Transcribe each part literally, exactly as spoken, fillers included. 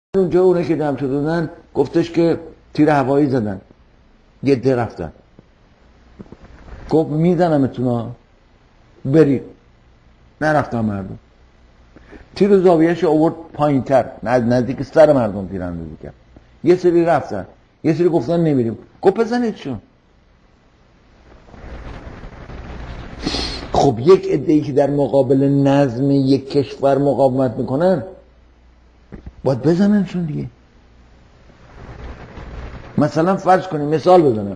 اونجا اونه که دم شده بودن گفتش که تیر هوایی زدن، یه ده رفتن، گفت میزنمتون ها برید. نرفتن مردم، تیر زاویهش آورد پایین تر، نزدیک سر مردم تیر اندازی کرد. یه سری رفتن، یه سری گفتن نمیریم. گفت بزنیدشون. خب یک عده‌ای که در مقابل نظم یک کشور مقاومت میکنن باید بزننشون دیگه. مثلا فرض کنیم، مثال بزنم،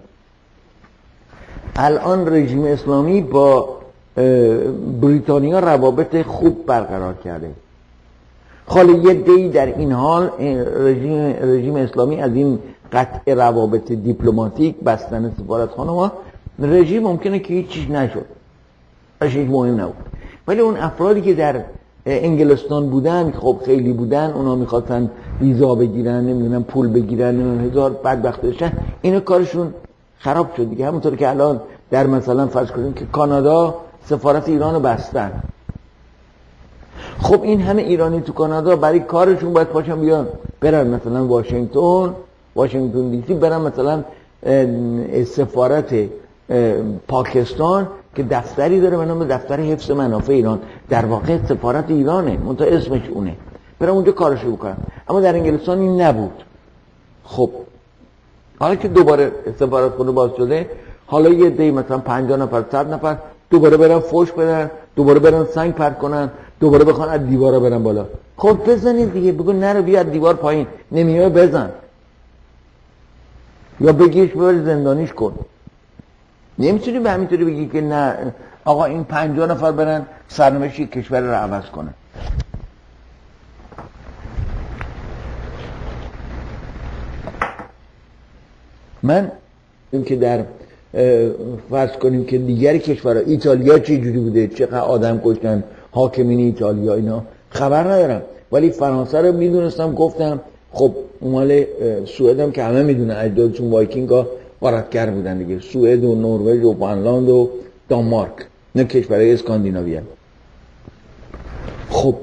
الان رژیم اسلامی با بریتانیا روابط خوب برقرار کرده. حالا یه عده‌ای در این حال رژیم رژیم اسلامی از این قطع روابط دیپلماتیک، بستن سفارتخانه ها، رژیم ممکنه که هیچ چیز نشد، اش هیچ مهم نبود. ولی اون افرادی که در انگلستان بودن، خب خیلی بودن، اونا میخواستن ویزا بگیرن، نمیدونم پول بگیرن، نمیدونم هزار بدبخت بشن، اینا کارشون خراب شد دیگه. همونطور که الان در مثلا فرض کنیم که کانادا سفارت ایرانو بستن. خب این همه ایرانی تو کانادا برای کارشون باید پاشن بیان برن مثلا واشنگتن واشنگتن دی سی، برن مثلا سفارت پاکستان که دفتری داره به نام دفتر حفظ منافع ایران، در واقع سفارت ایرانه منتها اسمش اونه، برن اونجا کارشو بکنن. اما در انگلستان این نبود. خب حالا که دوباره سفارتخونه باز شده، حالا یه دی مثلا پنجاه نفر صد نفر دوباره برن فوش بدن، دوباره برن سنگ پرت کنن، دوباره بخوان از دیوارا برن بالا. خب بزنید دیگه، بگو نرو بیا از دیوار پایین، نمیای بزن، یا بگیش ببر زندانیش کن. نمیتونی به همینطوری بگی که نه آقا این پنجاه نفر برن سرنوشت یک کشور رو عوض کنن. من این که در فرض کنیم که دیگری کشورها، ایتالیا چه جوری بوده، چقدر آدم کشتن حاکمین ایتالیا، اینا خبر ندارم، ولی فرانسه رو میدونستم. گفتم خب مال سوئد هم که همه میدونن اجدادشون وایکینگا غارتگر بودن دیگه، سوئد و نروژ و فنلاند و دانمارک، نه کشورهای اسکاندیناوی هم. خب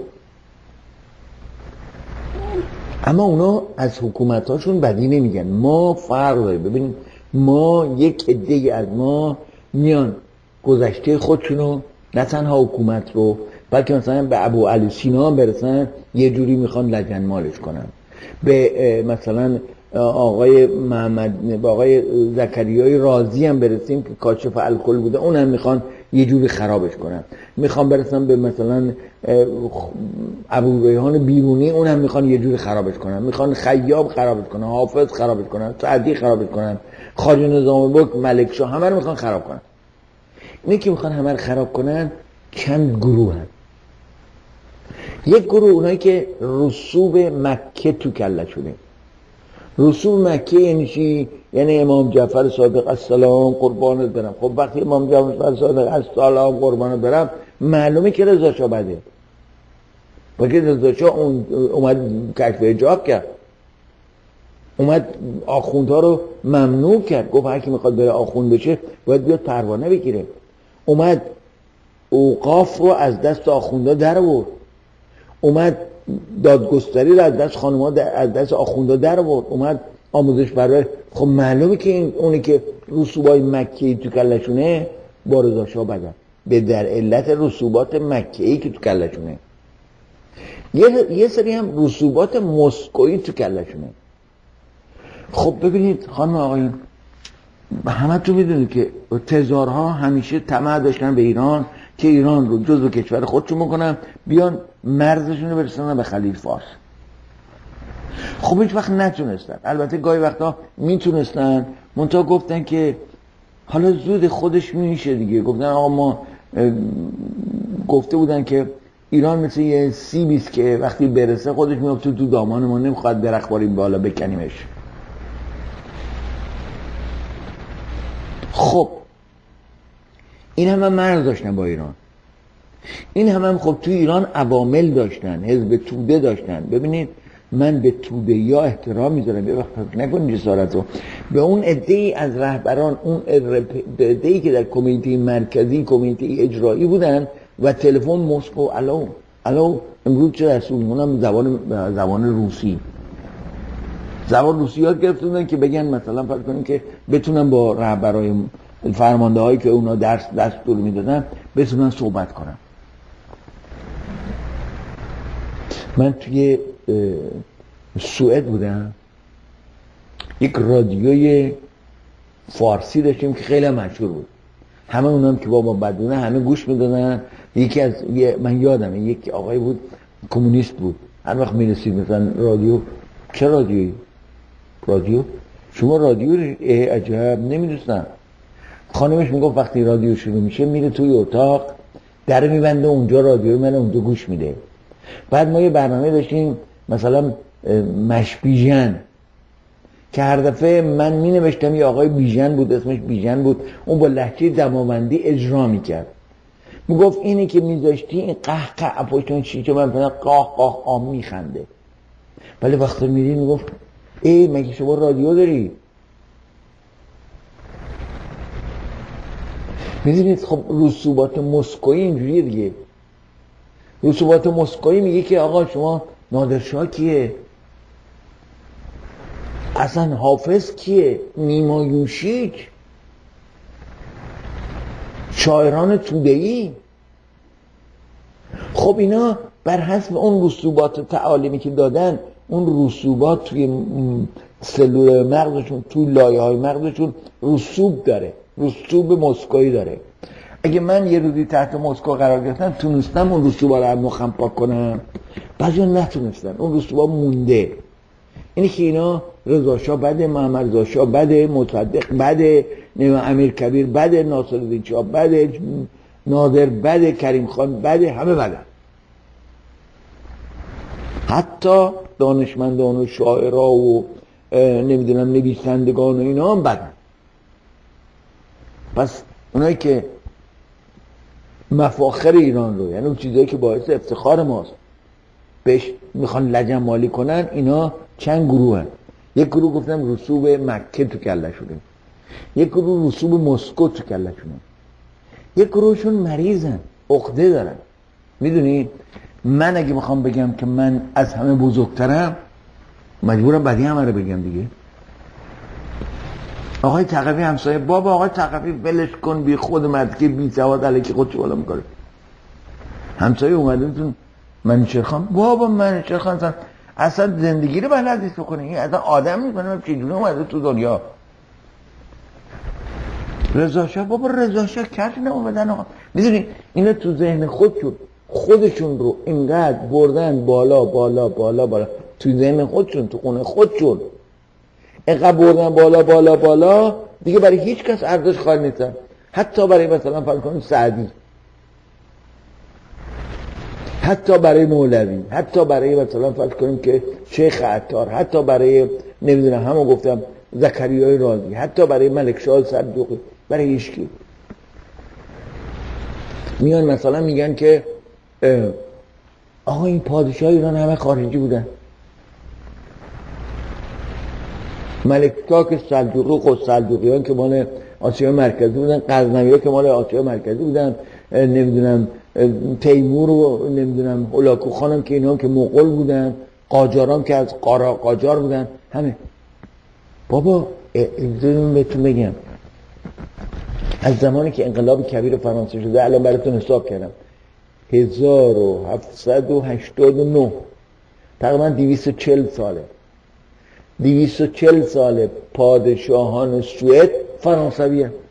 اما اونا از حکومتاشون بدی نمیگن. ما فرق داریم. ببینید ما یک عده از ما میان گذشته خودشونو، نه تنها حکومت رو، بلکه مثلا به ابو علی سینا هم برسن یه جوری میخوان لجن مالش کنن، به مثلا آقای محمد، به آقای زکریای رازی هم برسیم که کاشف الکل بوده، اون هم میخوان یه جوری خرابش کنن. میخوان برسن به مثلا ابو ریحان بیرونی، اون هم میخوان یه جوری خرابش کنن. میخوان خیاب خرابش کنن، حافظ خرابش کنن، سعدی خرابش کنن، خواجه نظام البک، ملک شاه، همه رو میخوان خراب کنن. اینه که میخوان همه رو خراب کنن چند گروه هست. یک گروه اونایی که رسوب مکه تو کله شده. رسوب مکه یعنی چی؟ یعنی امام جعفر صادق السلام قربانت برم. خب وقتی امام جعفر صادق السلام قربانت برم، معلومه که رضا شاه بده، بلکه رضا شاه اون اومد کشف حجاب کرد، اومد آخوندها رو ممنوع کرد، گفت هر کی میخواد بره آخوند بشه باید بیاد پروانه بگیره. اومد اوقاف رو از دست آخوندها در آورد، اومد دادگستری رو از دست خانم‌ها از دست آخوندها در آورد، اومد آموزش برای. خب معلومه که این اونی که رسوبای مکه‌ای تو کلشونه با رضا شاه بدن، به در علت رسوبات مکه‌ای که تو کلشونه. یه یه سری هم رسوبات مسکویی تو کلشونه. خب ببینید خانم آقایون، همه تو میدونید که تزارها همیشه طمع داشتن به ایران که ایران رو جزو کشور خودشون بکنن، بیان مرزشون رو برسونن به خلیج فارس. خب هیچ وقت نتونستن. البته گاهی وقتا میتونستن، منتها گفتن که حالا زود خودش میشه دیگه. گفتن آقا ما گفته بودن که ایران مثل یه سیبیست که وقتی برسه خودش میفته تو دامان ما، نمیخواد درخت باریم بالا بکنیمش. خب این همه مرز داشتن با ایران، این همه هم خب تو ایران عوامل داشتن، حزب توده داشتن. ببینید من به توده یا احترام میذارم، یه وقت نکنید جسارت رو. به اون عده‌ای از رهبران، اون عده‌ای که در کمیته مرکزی، کمیته اجرایی بودن و تلفن مسکو، الو الو امروز چه رسول، اونم زبان زبان روسی، زبان روسی یاد گرفته بودن که بگن مثلا فرض کنیم که بتونن با رهبرای فرمانده هایی که اونا درس دستور میدادن بتونن صحبت کنن. من توی سوئد بودم، یک رادیوی فارسی داشتیم که خیلی مشهور بود، همه اونام که بابا بدونه همه گوش میدادن. یکی از من یادمه یک آقای بود کمونیست بود، هر وقت میرسید مثلا رادیو، چه رادیویی؟ رادیو؟ شما رادیو عجب نمیدونستم. خانمش میگفت وقتی رادیو شروع میشه میره توی اتاق در میبنده، اونجا رادیو من اونجا گوش میده. بعد ما یه برنامه داشتیم مثلا مش بیژن که هر دفعه من می نوشتم، یه آقای بیژن بود اسمش بیژن بود، اون با لهجه دماوندی اجرا میکرد، میگفت اینی که میذاشتی این قه قه پشتون چی که من مثلا قاه قاه آم میخنده. ولی وقتی میری میگفت ای مگه شما رادیو داری؟ میدونید خب رسوبات مسکویی اینجوریه دیگه. رسوبات مسکویی میگه که آقا شما نادرشاه کیه؟ اصلا حافظ کیه؟ نیما یوشیج، شاعران توده‌ای. خب اینا بر حسب اون رسوبات تعالیمی که دادن، اون رسوبات توی سلول مغزشون، توی لایه های مغزشون رسوب داره، رسوب مسکویی داره. اگه من یه روزی تحت مسکو قرار گرفتم تونستم اون رسوبا رو از مخم پاک کنم، بعضی نتونستن، اون رسوبا مونده. اینی که اینا رضا شاه بده، محمد رضا شاه بده، مصدق بده، امیر کبیر بده، ناصرالدین شاه بده، نادر بده، کریم خان بده، همه بدن. حتی دانشمندان و شاعرها و نمیدونم نویسندگان و اینا هم بدن. پس اونایی که مفاخر ایران رو، یعنی اون چیزایی که باعث افتخار ماست، بهش میخوان لجن مالی کنن، اینا چند گروه هن. یک گروه گفتم رسوب مکه تو کله شده، یک گروه رسوب مسکو تو کله شده، یک گروهشون مریضن، عقده دارن. میدونی من اگه میخوام بگم که من از همه بزرگترم، مجبورم بدی همه رو بگم دیگه. آقای ثقفی همسایه، بابا آقای ثقفی ولش کن، بی خود مرد که بی سواد علیکی خودش بالا میکنه. همسایه اومده تون منوچهر خان، بابا منوچهر خان اصلا, اصلا زندگی رو بلد نیست بکنه، این اصلا آدم نیست، من چجوری اومده تو دنیا. رضا شاه، بابا رضا شاه کج نمیدن آقا. میدونی اینا تو ذهن خودشون خودشون رو اینقدر بردن بالا بالا بالا بالا، تو ذهن خودشون، تو خونه خودشون اینقدر بردن بالا بالا بالا دیگه برای هیچ کس ارزش قائل نیستن. حتی برای مثلا فرض کنیم سعدی، حتی برای مولوی، حتی برای مثلا فرض کنیم که شیخ عطار، حتی برای نمیدونم همون گفتم زکریای رازی، حتی برای ملک شاه صدوقی، برای هیچ کی. میان مثلا میگن که آقا این پادشاه ایران همه خارجی بودن. ملک تاک سلجوقی و سلجوقیان که مال آسیا مرکزی بودن، غزنوی‌ها که مال آسیا مرکزی بودن، نمیدونم تیمور و نمیدونم هولاکو خانم که اینا هم که مغول بودن، قاجاران که از قارا قاجار بودن، همه. بابا اجازه بهتون بگم، از زمانی که انقلاب کبیر فرانسه شده، الان براتون حساب کردم، هزار و هفتصد و هشتاد و نه، تقریبا دویست و چهل ساله، دویست و چهل ساله پادشاهان سوئد فرانسوی هست.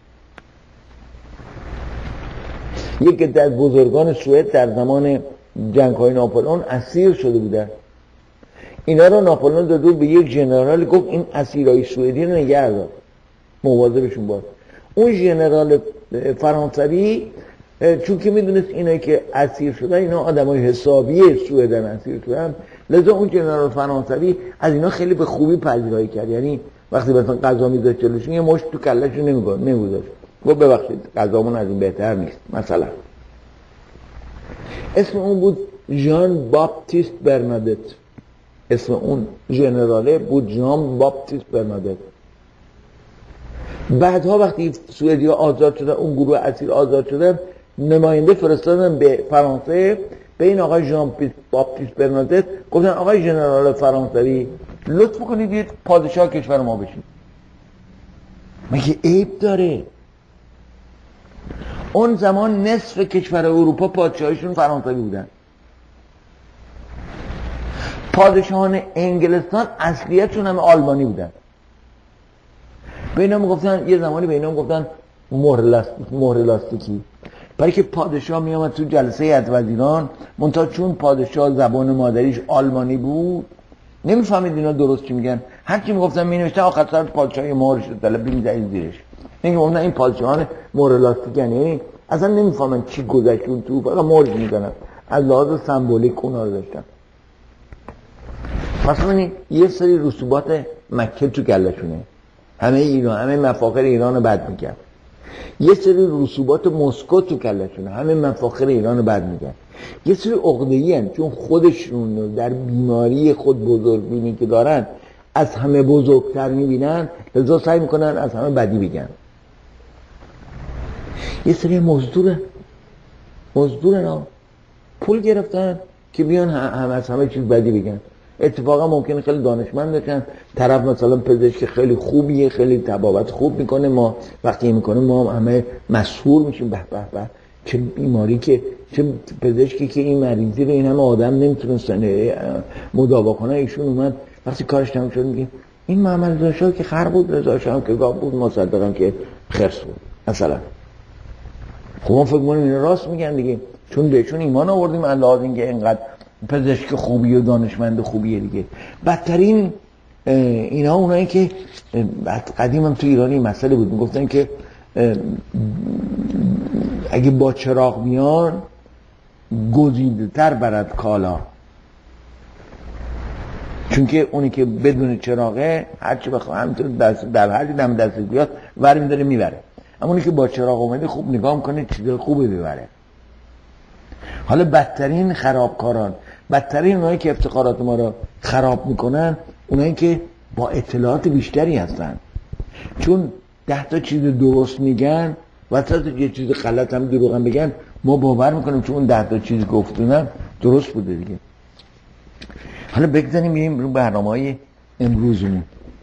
یکی از بزرگان سوئد در زمان جنگ‌های ناپلئون اسیر شده بودن. اینا رو ناپلئون داد به یک ژنرال، گفت این اسیرای سوئدی رو نگه دار، مواظبشون باش. اون ژنرال فرانسوی چون که میدونست اینا که اسیر شدن اینا آدمای حسابی سوئدن، اسیر شدن، لذا اون ژنرال فرانسوی از اینا خیلی به خوبی پذیرایی کرد. یعنی وقتی مثلا غذا میذاشت جلوشون یه مشت تو کلهشون نمیگذاشت، نمیگذاشت، گفت ببخشید غذامون از این بهتر نیست. مثلا اسم اون بود ژان باپتیست برنادت، اسم اون ژنراله بود ژان باپتیست برنادت. بعدها وقتی سوئدیا آزاد شدن، اون گروه اسیر آزاد شدن، نماینده فرستادن به فرانسه، به این آقای ژان باپتیست برنادت گفتن آقای ژنرال فرانسوی لطف کنید یه پادشاه کشور ما بشید. مگه عیب داره؟ اون زمان نصف کشور اروپا پادشاهشون فرانسوی بودن. پادشاهان انگلستان اصلیتشون هم آلمانی بودن. به اینا میگفتن یه زمانی به اینا میگفتن مهر لاستیکی، برای که پادشاه میامد تو جلسه هیئت وزیران، منتها چون پادشاه زبان مادریش آلمانی بود نمیفهمید اینا درست چی میگن، هر چی میگفتن مینوشتن آخر سر پادشاهی مهرش رو طلب می‌زدن زیرش. میگم اون این پادشاهان مهر لاستیکی یعنی اصلا نمیفهمن چی گذشته تو، فقط مهر میزنن، از لحاظ سمبولیک اونا رو داشتن. پس ببینید یه سری رسوبات مکه تو گله‌شونه، همه ایران، همه مفاخر ایران رو بد میگن. یه سری رسوبات مسکو تو کلشونه، همه مفاخر ایران رو بد میگن. یه سری عقده‌ای هستن چون خودشون در بیماری خود بزرگبینی که دارن از همه بزرگتر میبینن، لذا سعی میکنن از همه بدی بگن. یه سری مزدوره مزدورن ها پول گرفتن که بیان هم از همه چیز بدی بگن. اتفاقا ممکنه خیلی دانشمند باشن، طرف مثلا پزشک خیلی خوبیه، خیلی طبابت خوب میکنه، ما وقتی میکنه ما همه مسحور میشیم، به به به چه بیماری که، چه پزشکی که این مریضی رو این همه آدم نمیتونستن مداوا کنه، ایشون اومد وقتی کارش تموم شد میگه این محمد رضا شاه که خر بود، رضا شاه که گاو بود، مصدقم که خرس بود مثلا. خب ما فکر کنیم این راست میگن دیگه، چون بهشون ایمان آوردیم الله اینکه اینقدر پزشک خوبی و دانشمند خوبیه دیگه. بدترین اینا اونایی که قدیم هم تو ایرانی مسئله بود، میگفتن که اگه با چراغ میان گزیده تر برد کالا، چون که اونی که بدون چراغه هرچی بخواه همینطور دست در هر دم دست بیاد ور میداره میبره، اما اونی که با چراغ اومده خوب نگاه میکنه چیز خوبی ببره. حالا بدترین خرابکاران، بدترین اونایی که افتخارات ما رو خراب میکنن، اونایی که با اطلاعات بیشتری هستن، چون ده تا چیز درست میگن وسط یه چیز غلط هم دروغ هم بگن ما باور میکنیم چون اون ده تا چیز گفتونم درست بوده دیگه. حالا بگذاریم میریم رو برنامه‌های امروزمون.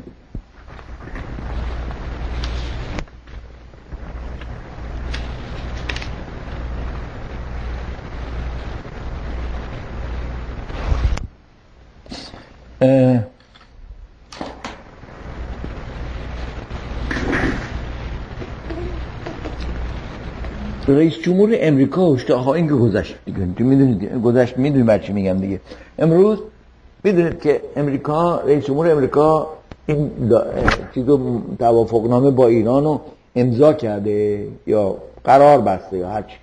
رئیس جمهور امریکا هشدار ها این که گذشت دیگه، میدونید گذشت، میدونید برای چی میگم دیگه. امروز میدونید که امریکا، رئیس جمهور امریکا این چیزو توافقنامه با ایران رو امضا کرده یا قرار بسته یا هرچی،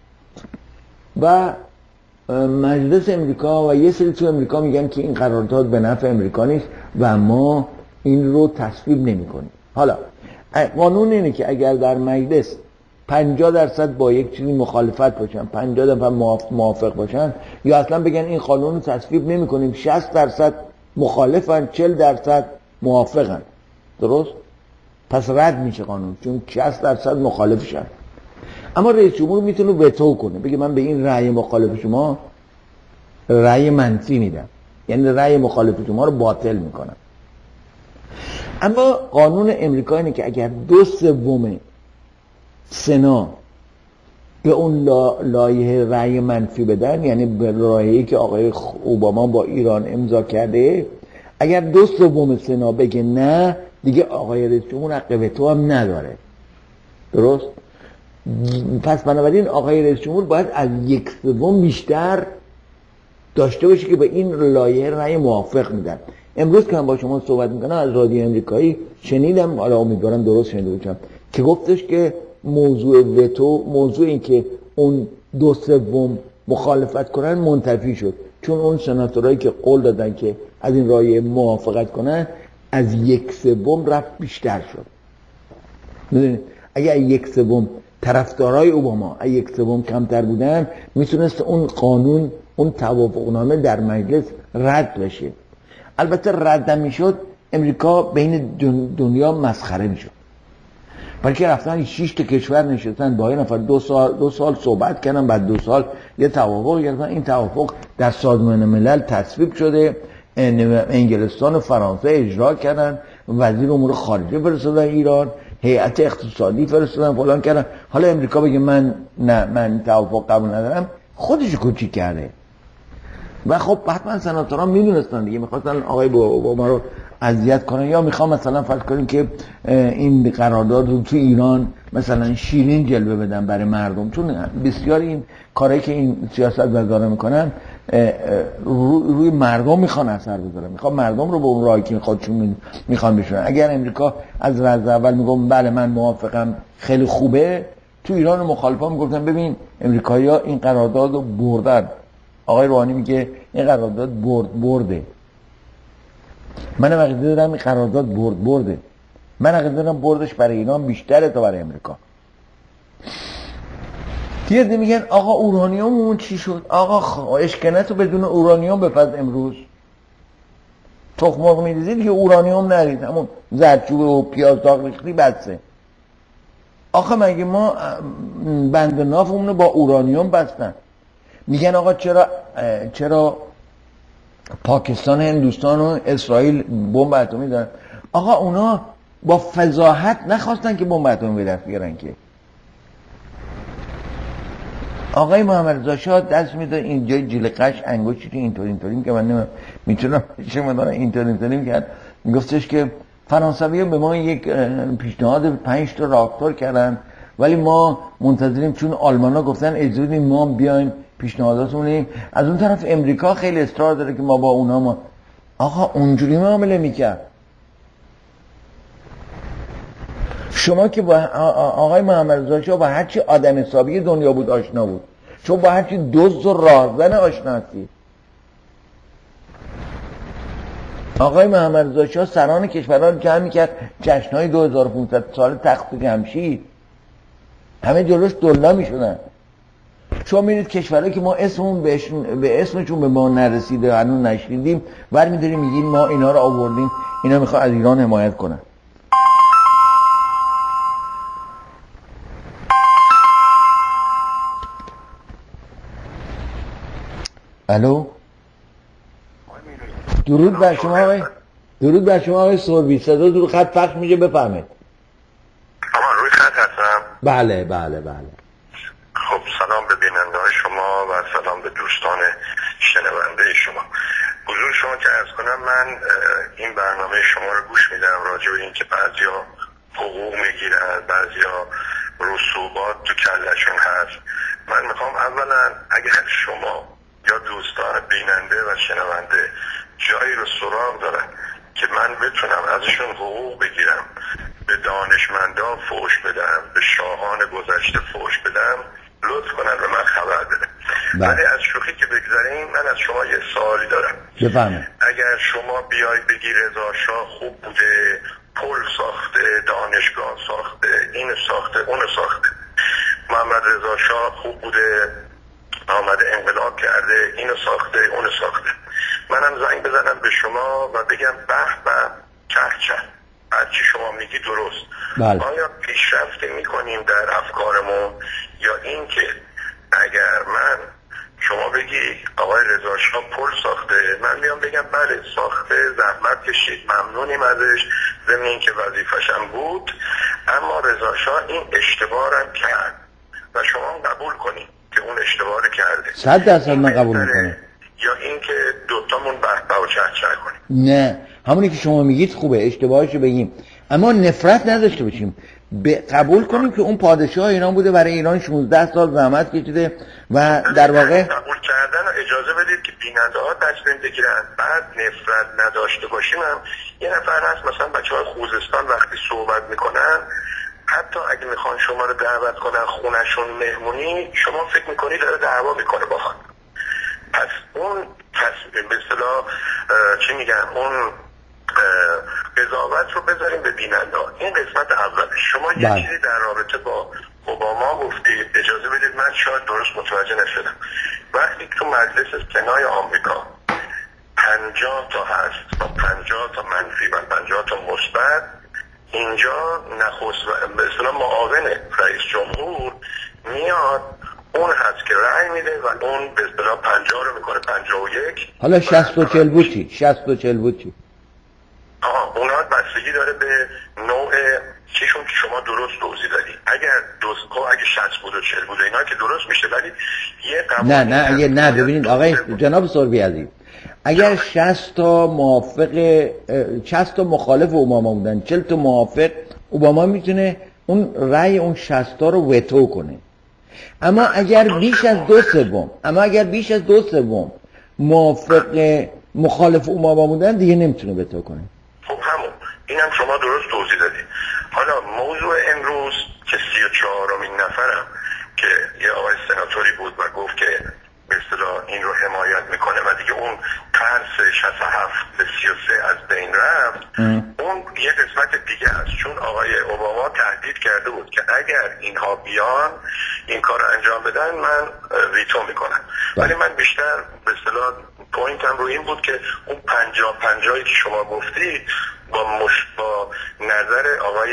و مجلس امریکا و یه سری تو امریکا میگن که این قرارداد به نفع امریکا نیست و ما این رو تصویب نمی کنیم. حالا قانون اینه که اگر در مجلس پنجاه درصد با یک چیزی مخالفت باشن، پنجاه درصد موافق باشن، یا اصلا بگن این قانون رو تصویب نمی کنیم، شصت درصد مخالفن، چهل درصد موافقن، درست؟ پس رد میشه قانون چون شصت درصد مخالفشن. اما رئیس جمهور میتونه وتو کنه، بگه من به این رأی مخالف شما رأی منفی میدم، یعنی رأی مخالف شما رو باطل میکنم. اما قانون امریکا اینه که اگر دو سوم سنا به اون لا لایحه رأی منفی بدن، یعنی به لایحه‌ای که آقای اوباما با ایران امضا کرده، اگر دو سوم سنا بگه نه، دیگه آقای رئیس جمهور حق وتو هم نداره، درست؟ پس بنابراین آقای رئیس جمهور باید از یک سوم بیشتر داشته باشه که به این لایحه رأی موافق میدن. امروز که من با شما صحبت میکنم از رادیو امریکایی شنیدم، حالا امیدوارم درست شنیده باشم، که گفتش که موضوع وتو، موضوع این که اون دو سوم مخالفت کنن منتفی شد، چون اون سناتورایی که قول دادن که از این رأی موافقت کنن از یک سوم رفت بیشتر شد. میدونید اگه یک سوم طرفدارای اوباما از یک سوم کمتر بودن، میتونست اون قانون، اون توافقنامه در مجلس رد بشه. البته رد نمیشد، امریکا بین دنیا مسخره میشد، بلکه رفتن شش تا کشور نشستن با این نفر دو سال دو سال صحبت کردن، بعد دو سال یه توافق گرفتن، این توافق در سازمان ملل تصویب شده، انگلستان و فرانسه اجرا کردن، وزیر امور خارجه فرستادن ایران، هیئت اقتصادی فرستادن، فلان کردن. حالا امریکا بگه من نه، من توافق قبول ندارم، خودش کوچیک کرده. و خب حتما سناتوران میدونستن دیگه، میخواستن آقای اوباما رو اذیت کنن، یا میخوام مثلا فرض کنیم که این قرارداد رو تو ایران مثلا شیرین جلوه بدن برای مردم، چون بسیار این کاری که این سیاست گذارا میکنن روی مردم میخوان اثر بذارن، میخوان مردم رو به اون راهی که خودشون میخوان بشونن. اگر امریکا از رأس اول میگم بله من موافقم خیلی خوبه، تو ایران مخالفا میگفتن ببین امریکایی‌ها این قرارداد رو بردن، آقای روحانی میگه این قرارداد برد برده، من عقیده دارم این قرارداد برد برده، من عقیده دارم بردش برای ایران بیشتره تا برای امریکا. دیگه میگن آقا اورانیوممون چی شد؟ آقا اشکنت رو بدون اورانیوم بپز امروز، تخم مرغ میریزید دیگه اورانیوم نرید، همون زردچوبه و پیاز داغ ریختی بسته. آخه مگه ما بند نافمون رو با اورانیوم بستن؟ میگن آقا چرا چرا پاکستان، هندوستان و اسرائیل بمب اتمی دارن؟ آقا اونا با فضاحت نخواستن که بمب اتمی به دست بیارن که. آقای محمد رضا شاه دست میده اینجا جلقش انگشتی اینطور اینطوری که من میتونم شما دارم اینطور اینطوری کرد، میگفتش که فرانسوی‌ها به ما یک پیشنهاد پنج تا راکتور کردن ولی ما منتظریم، چون آلمان‌ها گفتن اجازه بدین ما بیایم پیشنهاداتمون. از اون طرف امریکا خیلی اصرار داره که ما با اونها ما آقا اونجوری معامله میکرد. شما که با آقای محمد رضا شاه با هرچی آدم حسابی دنیا بود آشنا بود، شما با هرچی دزد و راهزن آشنا هستید. آقای محمد رضا شاه سران کشورها رو جمع میکرد، جشنهای دو هزار و پانصد سال تخت جمشید همه جلوش دلا میشدن. شما میرید کشورهایی که ما اسممون به اسمشون به ما نرسیده هنوز نشنیدیم برمی‌داریم میگیم ما اینا رو آوردیم، اینا میخوان از ایران حمایت کنن. الو، درود بر شما آقای درود بر شما آقای سوربی، صدا دور خط پخش میشه، بفرمایید. آقا روی خط هستم؟ بله بله بله. خب سلام به بیننده های شما و سلام به دوستان شنونده شما. حضور شما که عرض کنم، من این برنامه شما رو گوش میدم راجع به این که بعضیا حقوق میگیرن، بعضیا رسوبات تو کلشون هست. من میخوام اولا اگه شما یا دوستان بیننده و شنونده جایی رو سراغ دارن که من بتونم ازشون حقوق بگیرم، به دانشمندان فحش بدم، به شاهان گذشته فحش بدم، لطف کنن به من خبر بده. ولی از شوخی که بگذاریم، من از شما یه سوالی دارم. بفرمایید. اگر شما بیای بگی رضا شاه خوب بوده، پل ساخته، دانشگاه ساخته، این ساخته، اون ساخته، محمد رضا شاه خوب بوده، آمده انقلاب کرده، اینو ساخته، اونو ساخته، منم زنگ بزنم به شما و بگم به به چه چه هرچی شما میگی درست. بله. آیا پیشرفت میکنیم در افکارمون، یا این که اگر من شما بگی آقای رضا شاه پل ساخته، من میام بگم بله ساخته، زحمت کشید، ممنونیم ازش، ضمن این که وظیفه‌شم بود، اما رضا شاه این اشتباه رو کرد و شما قبول کنید که اون اشتباه رو کرده. صد درصد من قبول میکنم. یا این که دوتامون بحبه و چه چه کنیم؟ نه، همونی که شما میگید خوبه، اشتباهشو بگیم، اما نفرت نداشته باشیم، به قبول کنیم که اون پادشاه ایران بوده، برای ایران شانزده سال زحمت کشیده و در واقع قبول کردن و اجازه بدید که بیننده ها تصمیم بگیرن. بعد نفرت نداشته باشیم. هم یه نفر هست مثلا بچه های خوزستان وقتی صحبت میکنن، حتی اگه میخوان شما رو دعوت کنن خونشون مهمونی، شما فکر میکنی داره دعوا میکنه با خود. پس اون به اصطلاح چی میگن، اون قضاوت رو بذاریم به بیننده. این قسمت اول. شما یه چیزی در رابطه با اوباما گفتید، اجازه بدید من شاید درست متوجه نشدم. وقتی تو مجلس سنای آمریکا پنجاه تا هست و پنجاه تا منفی و پنجاه تا مثبت، اینجا نخست به اصطلاح معاون رئیس جمهور میاد اون هست که رأی میده و اون به اصطلاح پنجاه رو میکنه پنجاه و یک. حالا شصت و چل بود چی؟ شصت و چل بود چی؟ آها اونها بستگی داره به نوع چیشون که شما درست توضیح دادی. اگر دوست اگه شصت بود و چهل بود اینا که درست میشه، ولی یه قوانین نه نه اگه نه ببینید آقای جناب سوربی عزیز، اگر شصت تا موافق شصت تا مخالف اوباما بودن، چهل تا موافق، اوباما میتونه اون رأی اون شصت تا رو وتو کنه. اما اگر بیش از دو سوم اما اگر بیش از دو سوم موافق مخالف اوباما بودن دیگه نمیتونه وتو کنه. خب همون اینم شما درست توضیح دادید. حالا موضوع امروز که سی و چهارمین نفرم که یه آقای سناتوری بود و گفت که به اصطلاح این رو حمایت میکنه و دیگه اون ترس شصت و هفت به سی و سه از بین رفت. اون یه قسمت دیگه است، چون آقای اوباما تهدید کرده بود که اگر اینها بیان این کار رو انجام بدن من ویتو میکنم. ولی من بیشتر به اصطلاح پوینتم رو این بود که اون پنجاه پنجاهی که شما گفتی با مش با نظر آقای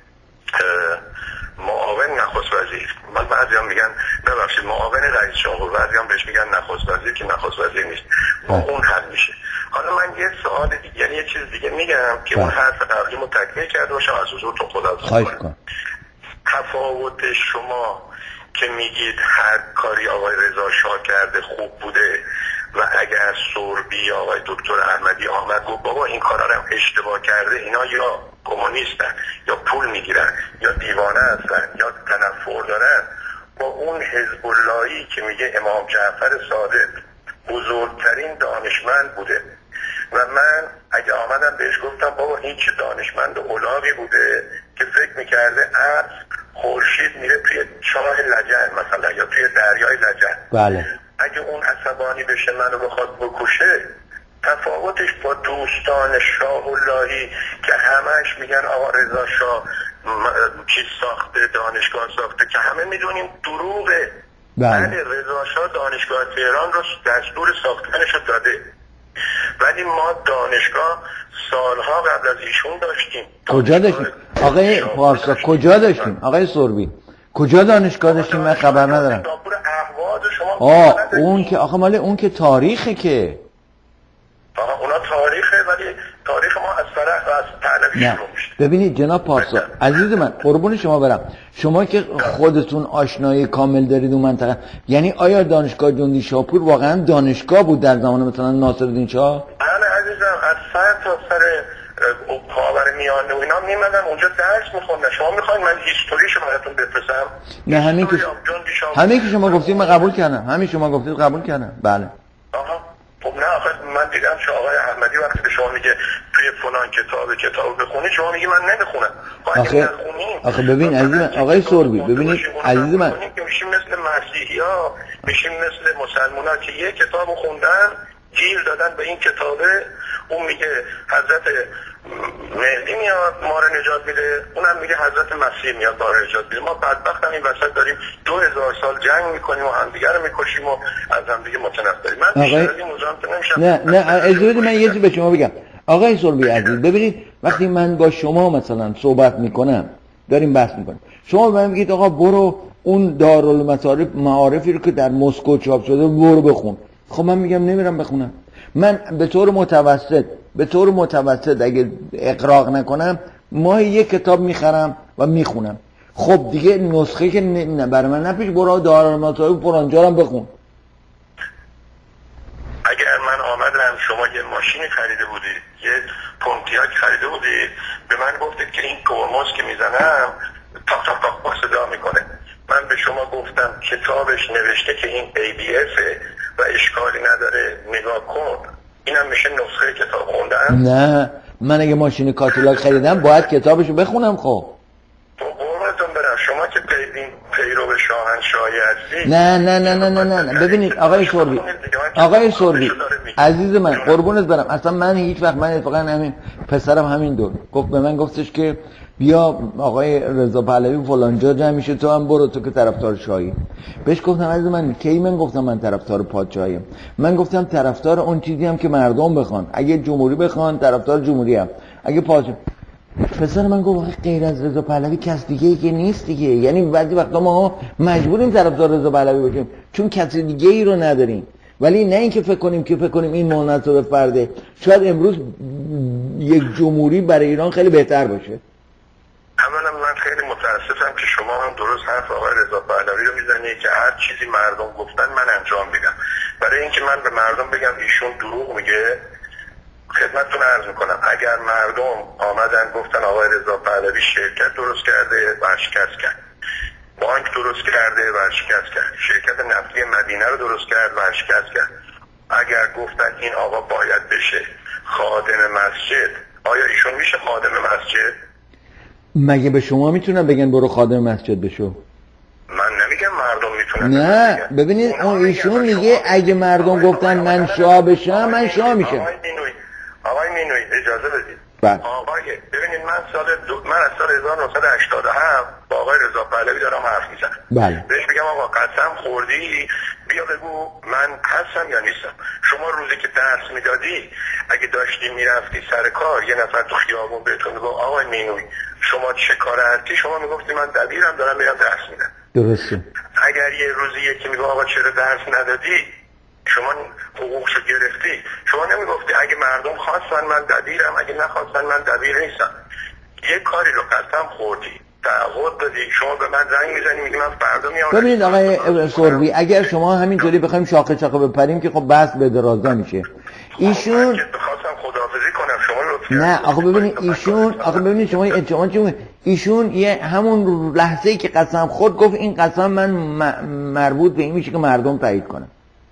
معاون نخست وزیر، من بعضی هم میگن ببخشید معاون رئیس جمهور، بعضی هم بهش میگن نخست وزیر که نخست وزیر نیست، با اون حل میشه. حالا من یه سوال دیگه، یعنی یه چیز دیگه میگم که اون حرف قبلیمو تکمیل کرده باشم از حضورتون خدا خواهش کنم. تفاوت شما که میگید هر کاری آقای رضا شاه کرده خوب بوده و اگر سوربی آقای دکتر احمدی آمد گفت بابا این کارا رو هم اشتباه کرده، اینا یا کمونیستن یا پول میگیرن یا دیوانه هستن یا تنفر دارن، با اون حزب اللهی که میگه امام جعفر صادق بزرگترین دانشمند بوده و من اگه آمدم بهش گفتم بابا این چه دانشمند اولاغی بوده که فکر میکرده عرض خورشید میره توی چاه لجن مثلا یا توی دریای لجن، بله، اگه اون عصبانی بشه منو بخواد بکشه، تفاوتش با دوستان شاه اللهی که همش میگن آقا رضا شاه چیز ساخته، دانشگاه ساخته، که همه میدونیم دروغه. بله رضا شاه دانشگاه تهران رو دستور ساختنش رو داده، ولی ما دانشگاه سالها قبل از ایشون داشتیم. کجا داشتیم؟ آقای پارسا کجا داشتیم؟ آقای سوربی کجا دانشگاه داشتیم؟ من خبر ندارم. آه اون که آخه مال اون که تاریخه که آها اونا تاریخه، ولی تاریخ ما از فرح و از پهلوی شروع میشه. ببینید جناب پارسا عزیز من، قربون شما برم، شما که خودتون آشنایی کامل دارید اون منطقه، یعنی آیا دانشگاه جندی شاپور واقعا دانشگاه بود در زمان مثلا ناصرالدین شاه؟ بله عزیزم، از سر تا سر خاور میانه و اینا میمدن اونجا درس میخوندن. شما میخواین من هیستوریشو براتون بفرستم؟ نه همین که همین که شما گفتید من قبول کردم، همین شما گفتید قبول کردم. بله آها خب نه آخه من دیدم که آقای احمدی وقتی به شما میگه توی فلان کتاب کتاب بخونی، شما میگی من نمیخونم. آخه آخه ببین عزیز من، آقای سوربی ببینید عزیز من، میشیم مثل مسیحی‌ها، میشیم مثل مسلمان‌ها که یک کتابو خوندن گیر دادن به این کتابه، اون میگه حضرت مهدی میاد ما رو نجات میده، اونم میگه حضرت مسیح میاد ما رو نجات میده. ما بدبخت هم این وسط داریم دو هزار سال جنگ میکنیم و همدیگه رو میکشیم و از همدیگه متنفریم. من بیشتر از این موضوعات نمیشم. نه نه اجازه من یه چیزی به شما بگم آقای سوربی عزیز. ببینید وقتی من با شما مثلا صحبت میکنم، داریم بحث میکنیم، شما به من میگید آقا برو اون دارالمعارف معارفی رو که در مسکو چاپ شده برو بخون. خب من میگم نمیرم بخونم. من به طور متوسط به طور متوسط اگه اقراق نکنم ماهی یک کتاب میخرم و میخونم. خب دیگه نسخه که نه برای من نپیش برو دارالمعارف پرانجا هم بخون. اگر من آمدم شما یه ماشینی خریده بودید، یه پونتیاک خریده بودید، به من گفتید که این ترمز که میزنم تاق تاق تاق با صدا میکنه، من به شما گفتم کتابش نوشته که این ای بی اسه و اشکالی نداره نگاه کن، اینم میشه نسخه کتاب خوندن؟ نه من اگه ماشین کاتالاگ خریدم باید کتابشو بخونم. خب تو قربونتون برم، شما که پیدین پیرو شاهنشاهی هستی. نه نه نه نه نه نه, نه. ببینید آقای سوربی آقای سوربی عزیز من قربونت برم، اصلا من هیچ وقت، من اتفاقا همین پسرم همین دور گفت به من، گفتش که بیا آقای رضا پهلوی فلان جا جمع میشه تو هم برو، تو که طرفدار شاهی. بهش گفتم عزیز من کی من گفتم من طرفدار پادشاهیم؟ من گفتم طرفدار اون چیزی هم که مردم بخوان. اگه جمهوری بخوان طرفدار جمهوری هم، اگه پادشاه. پسر من گفت آخه غیر از رضا پهلوی کس دیگه ای که نیست دیگه. یعنی بعضی وقتا ما مجبوریم طرفدار رضا پهلوی باشیم چون کس دیگه ای رو نداریم، ولی نه اینکه فکر کنیم که فکر کنیم این مناسب فرده. شاید امروز یک جمهوری برای ایران خیلی بهتر باشه. اولا من خیلی متاسفم که شما هم درست حرف آقای رضا پهلوی رو میزنید که هر چیزی مردم گفتن من انجام میدم. برای اینکه من به مردم بگم ایشون دروغ میگه، خدمتتون عرض میکنم اگر مردم آمدن گفتن آقای رضا پهلوی شرکت درست کرده و شکست کرد، بانک درست کرده و شکست کرد، شرکت نفتی مدینه رو درست کرد و شکست کرد، اگر گفتن این آقا باید بشه خادم مسجد، آیا ایشون میشه خادم مسجد؟ مگه به شما میتونن بگن برو خادم مسجد بشو؟ من نمیگم مردم میتونن. نه ببینید اون ایشون میگه اگه مردم گفتن من شاه بشم من شاه میشم. آقای مینوی آقای مینوی اجازه بدید. بله. آقای ببینید من سال دو... من از سال هزار و نهصد و هشتاد و هفت با آقای رضا پهلوی دارم حرف میزنم. بله. بهش میگم آقا قسم خوردی بیا بگو من هستم یا نیستم. شما روزی که درس میدادی اگه داشتی میرفتی سر کار یه نفر تو خیابون بهتون میگفت آقای مینوی شما چه کار هستی، شما میگفتی من دبیرم دارم میرم درس میدم. درسته. اگر یه روزی یکی میگه آقا چرا درس ندادی، شما حقوقشو گرفتی، شما نمیگفتی اگه مردم خواستن من دبیرم اگه نخواستن من دبیر نیستم. یه کاری رو قسم خوردی تعهد دادی، شما به من زنگ میزنی میگی من فردا میام. ببینید آقای سروی اگر شما همینطوری بخوایم شاخه شاخه بپریم که خب بحث به درازا میشه. ایشون خواستم خداحافظی کنم شما لطفاً. نه آخه ببینید ایشون آخه ببینید شما اتهام چون ایشون یه همون لحظه‌ای که قسم خورد گفت این قسم من مربوط به این میشه که مردم تایید کنن.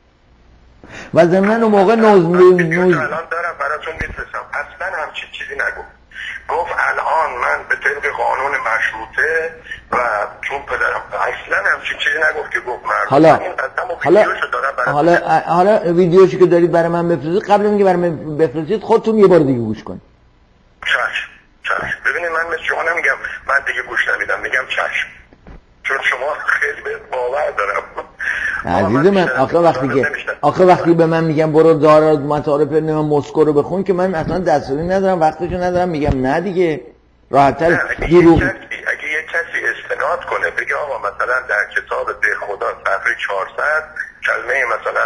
و ضمن اون موقع نوز نوز نوز الان دارم براتون میفرستم. اصلا همچین چیزی نگفت. گفت الان من به طبق قانون مشروطه و چون پدرم اصلا همچین چیزی نگفت که گفت مردم. حالا حالا حالا حالا ویدیوشی که دارید برای من بفرستید قبل اینکه برای من بفرستید خودتون یه بار دیگه گوش کنید. چشم چشم. ببینید من مثل شما نمیگم من دیگه گوش نمیدم، میگم چشم. چون شما خیلی به باور دارم. عزیز من آخه وقتی که آخه وقتی به من میگم برو دار مطالب نمیدونم مسکو رو بخون که من اصلا دستوری ندارم وقتشو ندارم، میگم نه دیگه راحت‌تر دروغ. اگه یه کسی استناد کنه بگه آقا مثلا در کتاب ده خدا صفحه چهارصد کلمه مثلا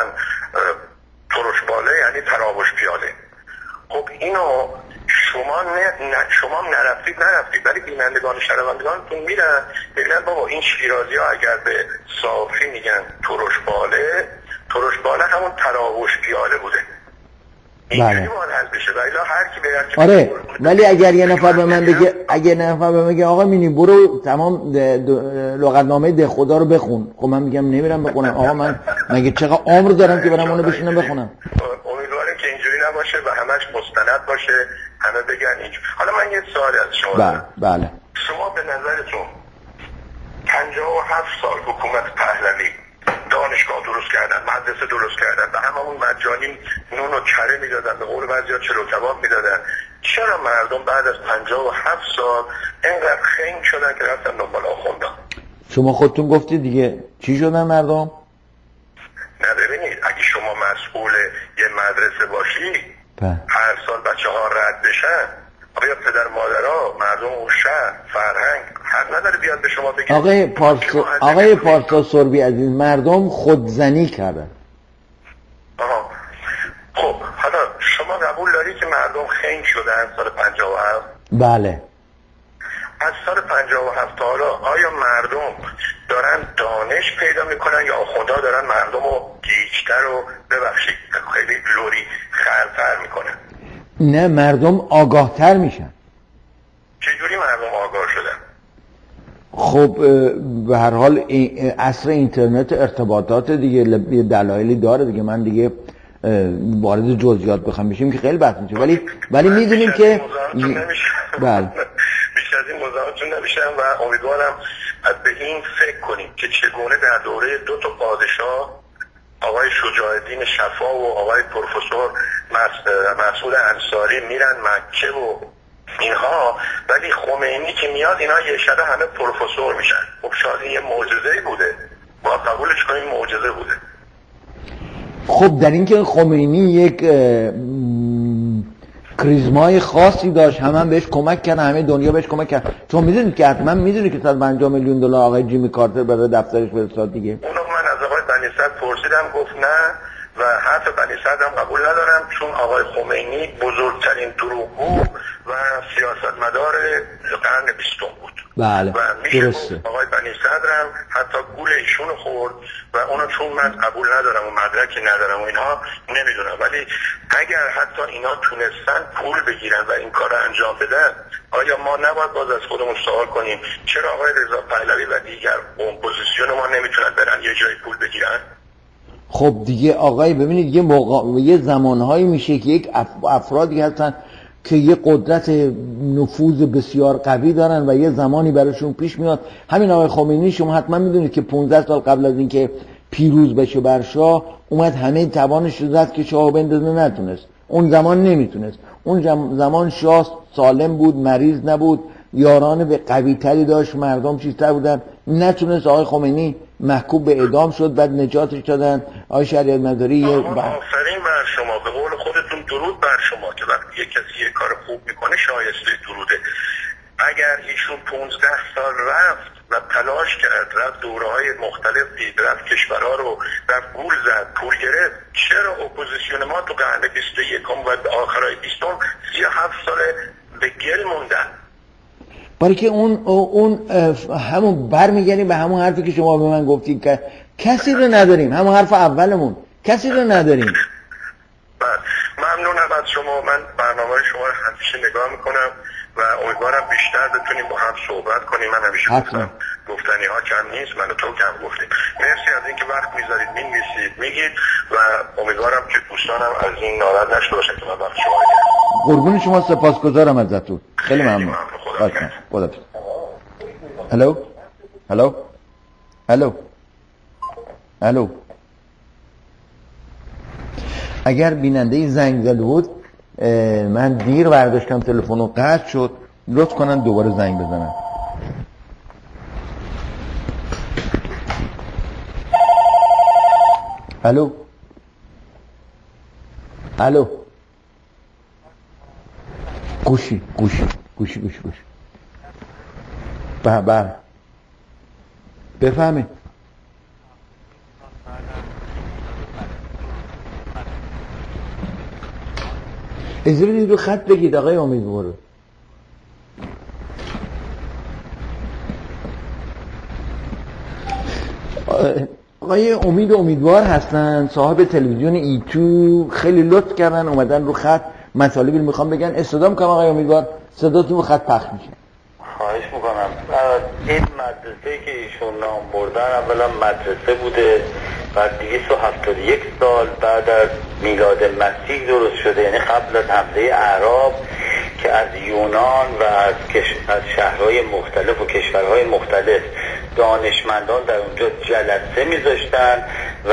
ترش باله یعنی تراوش پیاله، خب اینو شما نه, نه شما نرفتید نرفتید ولی بینندگان شنوندگانتون میرن ببینن بابا این شیرازی ها اگر به صافی میگن ترش باله، ترش باله همون تراوش پیاله بوده. بله. هر کی به آره ولی اگر یه نفر به من بگه اگر یه نفر به من بگه آقا مینی برو تمام لغتنامه ده خدا رو بخون، خب من میگم نمیرم بخونم. آقا من مگه چقدر عمر دارم که برم اونو بشینم بخونم؟ امیدوارم که اینجوری نباشه و همش مستند باشه، همه بگن اینجوری. حالا من یه سوالی از شما دارم. بله بله. شما به نظرتون پنجاه و هفت سال حکومت پهلوی دانشگاه درست کردن، مدرسه درست کردن، به هممون مجانی نون و کره میدادن، به قول بعضیا چلو کباب میدادن، چرا مردم بعد از پنجاه و هفت سال اینقدر خنگ شدن که رفتن دنبال آخوندان؟ شما خودتون گفتید دیگه چی شدن مردم؟ نه ببینید اگه شما مسئول یه مدرسه باشی ده. هر سال بچه ها رد بشن، آیا پدر مادرها مردم اون شهر فرهنگ حق نداره بیاد به شما بگه؟ آقای پارسا آقای پارسا سربی عزیز مردم خودزنی کردن. آها خب حالا شما قبول داری که مردم خنگ شدن سال پنجاه و هفت؟ بله. از سال پنجاه و هفت تا حالا آیا مردم دارن دانش پیدا میکنن یا آخوندها دارن مردم رو گیجتر و ببخشید خیلی لوری خرتر میکنن؟ نه مردم آگاهتر میشن. چجوری مردم آگاه شدن؟ خب به هر حال عصر اینترنت ارتباطات دیگه دلایلی داره دیگه، من دیگه وارد جزئیات بخوام بشیم که خیلی بحث میشه، ولی ولی میدونیم که بله بیشتر از این موضوعاتون نمیشم و امیدوارم از به این فکر کنیم که چگونه در دوره دو تا پادشاه آقای شجاع الدین شفا و آقای پروفسور مسعود انصاری میرن مکه و اینها، ولی خمینی که میاد اینا یه شبه همه پروفسور میشن. خب شاید این یه معجزه‌ای بوده، ما قبولش کنیم معجزه بوده. خب در این که خمینی یک کریزمای خاصی داشت، همه هم بهش کمک کردن، همه دنیا بهش کمک کرد. چون میدونید که حتما میدونید که صد و پنجاه میلیون دلار آقای جیمی کارتر برای دفترش فرستاد دیگه. اونو من از آقای بنی صدر پرسیدم، گفت نه و حرف بنی صدر هم قبول ندارم، چون آقای خمینی بزرگترین دروغگو و سیاستمدار قرن بیستم بود. بله و میشه درسته. آقای بنی صدر هم حتی گول ایشون خورد و اونو چون من قبول ندارم و مدرکی ندارم و اینها نمیدونم، ولی اگر حتی اینا تونستن پول بگیرن و این کار رو انجام بدن، آیا ما نباید باز از خودمون سوال کنیم چرا آقای رضا پهلوی و دیگر اپوزیسیون ما نمیتونن برن یه جای پول بگیرن؟ خب دیگه آقای ببینید یه موقع یه زمانهایی میشه که یک اف... افرادی هستن که یه قدرت نفوذ بسیار قوی دارن و یه زمانی براشون پیش میاد. همین آقای خمینی شما حتما میدونید که پانزده سال قبل از اینکه پیروز بشه بر شاه اومد همه توانش رو زد که شاه بندازه، نتونست. اون زمان نمیتونست. اون زمان شاه سالم بود، مریض نبود، یاران به قوی تری داشت، مردم چیزتر بودن، نتونست. آقای خمینی محکوم به اعدام شد، بعد نجاتش دادن. آقای شریعت مداری یه آفرین بر شما، به قول خودتون درود بر شما که وقتی یک کسی یه کار خوب میکنه شایسته دروده. اگر ایشون پانزده سال رفت و تلاش کرد، رفت دوره‌های مختلف دید، رفت کشورها رو رفت گول زد، پول گرفت، چرا اپوزیسیون ما تو قرن بیست و یکم و آخرای بیستم سی و هفت ساله به گل موندن؟ برای که اون اون همون برمیگردیم به همون حرفی که شما به من گفتید که کسی رو نداریم، همون حرف اولمون، کسی رو نداریم. بله ممنونم از شما. من برنامه شما رو همیشه نگاه میکنم و امیدوارم بیشتر بتونیم با هم صحبت کنیم. من همیشه گفتم گفتنی ها کم نیست، من و تو کم گفتیم. مرسی از اینکه وقت میذارید، مینویسید، میگید و امیدوارم که دوستانم از این ناراحت نشده باشن که من وقت شما رو قربون شما سپاسگزارم ازتون. خیلی ممنون. خدا خدا. الو الو الو الو اگر بیننده زنگ زده بود من دیر برداشتم تلفن رو، قطع شد، لطف کنن دوباره زنگ بزنن. الو الو گوشی گوشی گوشی گوشی گوشی بله بله بفهمید. اجازه بدید رو خط بگید آقای امیدوار. آقای امید امیدوار هستن، صاحب تلویزیون ایتو، خیلی لطف کردن اومدن رو خط، مطالبی رو میخوام بگن. استفاده میکنم آقای امیدوار، صداتون رو خط پخش میشه. خواهش میکنم. این مدرسه که ایشون نام بردن اولا مدرسه بوده و دویست و هفتاد و یک سال بعد از میلاد مسیح درست شده، یعنی قبل از حمله اعراب که از یونان و از, کش... از شهرهای مختلف و کشورهای مختلف دانشمندان در اونجا جلسه میذاشتن و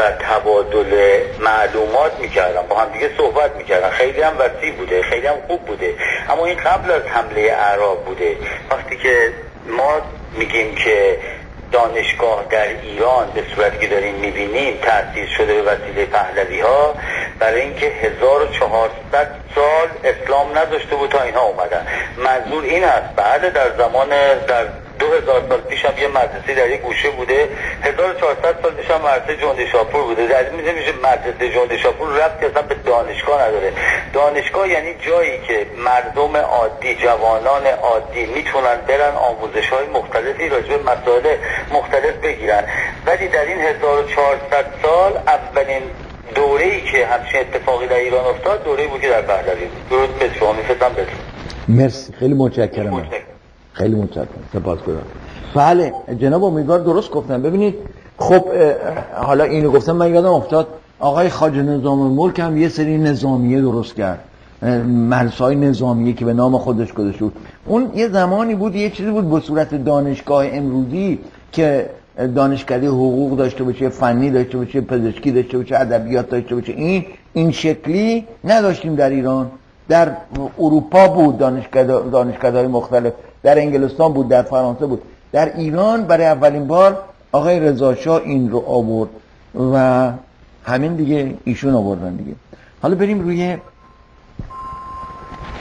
تبادل معلومات میکردن، با هم دیگه صحبت میکردن. خیلی هم وسیع بوده، خیلی هم خوب بوده، اما این قبل از حمله اعراب بوده. وقتی که ما میگیم که دانشگاه در ایران به صورتی که داریم میبینیم تأسیس شده به وسیله پهلوی ها، برای اینکه هزار و چهارصد سال اسلام نداشته بود تا اینها اومدن. منظور این است بعد در زمان در دو هزار سال پیش هم یه مدرسه در یک گوشه بوده، هزار و چهارصد سال پیش هم مدرسه جنده شاپور بوده. در این میشه مدرسه جنده شاپور ربطی اصلا به دانشگاه نداره. دانشگاه یعنی جایی که مردم عادی، جوانان عادی میتونن برن آموزش های مختلفی راجع به مسائل مختلف بگیرن. ولی در این هزار و چهارصد سال اولین دوره‌ای که همچین اتفاقی در ایران افتاد دوره‌ای بود که در پهلوی بود. درود به شما، میفرستم بهتون. مرسی، خیلی متشکرم. خیلی متشکرم، سپاسگزارم. بله جناب امیدوار درست گفتن. ببینید خب حالا اینو گفتم من یادم افتاد آقای خواجه نظام الملک هم یه سری نظامیه درست کرد، مرزهای نظامیه که به نام خودش گذاشته بود. اون یه زمانی بود، یه چیزی بود به صورت دانشگاه امروزی که دانشکده حقوق داشته باشه، فنی داشته باشه، پزشکی داشته باشه، ادبیات داشته باشه. این این شکلی نداشتیم در ایران. در اروپا بود دانشکده دانشکده‌های مختلف، در انگلستان بود، در فرانسه بود. در ایران برای اولین بار آقای رضا شاه این رو آورد و همین دیگه ایشون آوردن دیگه. حالا بریم روی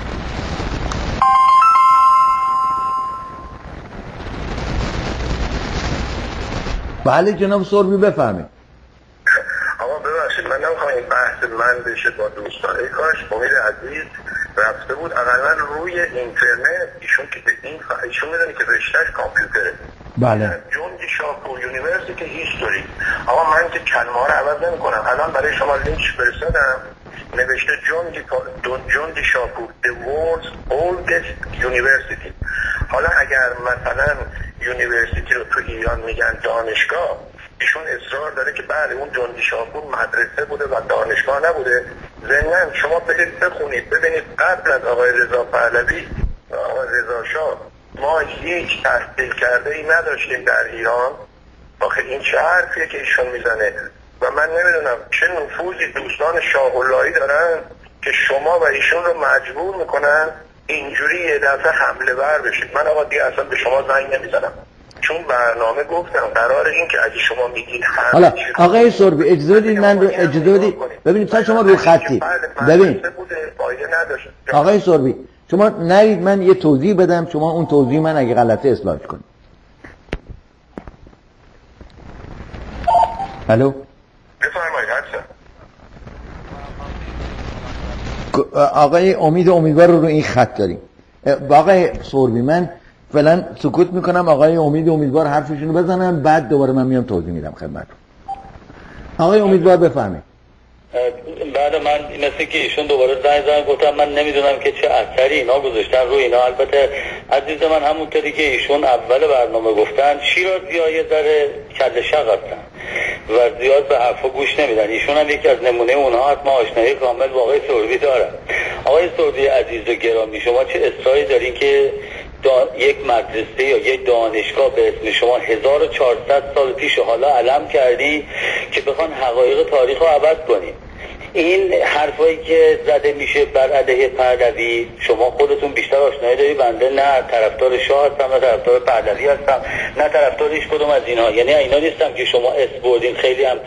بله جناب سربی بفرمایید. آقا ببخشید من نمیخوام این بحث من بشه با دوستان. ای کاش امید عزیز رفته بود اقلا روی اینترنت. ایشون که به این ف... ایشون میدونی که رشتهش کامپیوتره. بله. جون شاپور یونیورسیتی هیستوری. آقا من که کلمه ها رو عوض نمی کنم. الان برای شما لینک فرستادم نوشته جون دی جون شاپور the world's oldest university. حالا اگر مثلا یونیورسیتی رو تو ایران میگن دانشگاه، ایشون اصرار داره که بله اون جون شاپور مدرسه بوده و دانشگاه نبوده. ضمن شما برید بخونید ببینید قبل از آقای رضا پهلوی و آقای رضا شاه ما هیچ تحصیل کرده ای نداشتیم در ایران. آخه این چه حرفیه که ایشون میزنه و من نمیدونم چه نفوذی دوستان شاه اللهی دارن که شما و ایشون رو مجبور میکنن اینجوری یه دفعه حمله ور بشید. من آقا دیگه اصلا به شما زنگ نمیزنم چون برنامه گفتم قرار این که اگه شما میگید حالا آقای سربی اجازه بدید من رو اجازه بدید ببینید تا شما رو خطی ببین آقای سربی شما نرید من یه توضیح بدم شما اون توضیح من اگه غلطه اصلاح کنید. الو بفرمایید حسن. آقای امید امیدوار رو رو این خط داریم. آقای سربی من فعلا سکوت میکنم آقای امید امیدوار حرفشونو بزنن بعد دوباره من میام توضیح میدم خدمتتون. آقای امیدوار بفرمایید. بعد من مثل که ایشون دوباره زنگ زدن گفتم من نمیدونم که چه اثری اینا گذاشتن روی اینا. البته عزیز من همونطوری که ایشون اول برنامه گفتن شیرازی‌ها یه ذره کله شق هستن و زیاد به حرفا گوش نمیدن. ایشون هم یکی از نمونه اونها هست. ما آشنایی کامل با آقای سربی دارم. آقای سربی عزیز و گرامی شما چه اصراری دارین که یک مدرسه یا یک دانشگاه به اسم شما هزار و چهارصد سال پیش حالا علم کردی که بخوان حقایق تاریخ رو عوض کنی؟ این حرفایی که زده میشه بر علیه پهلوی شما خودتون بیشتر آشنایی داری، بنده نه طرفدار شاه هستم نه طرفدار پهلوی هستم نه طرفدار هیچ کدوم از اینها. یعنی اینا نیستم که شما اس بردین خیلی هم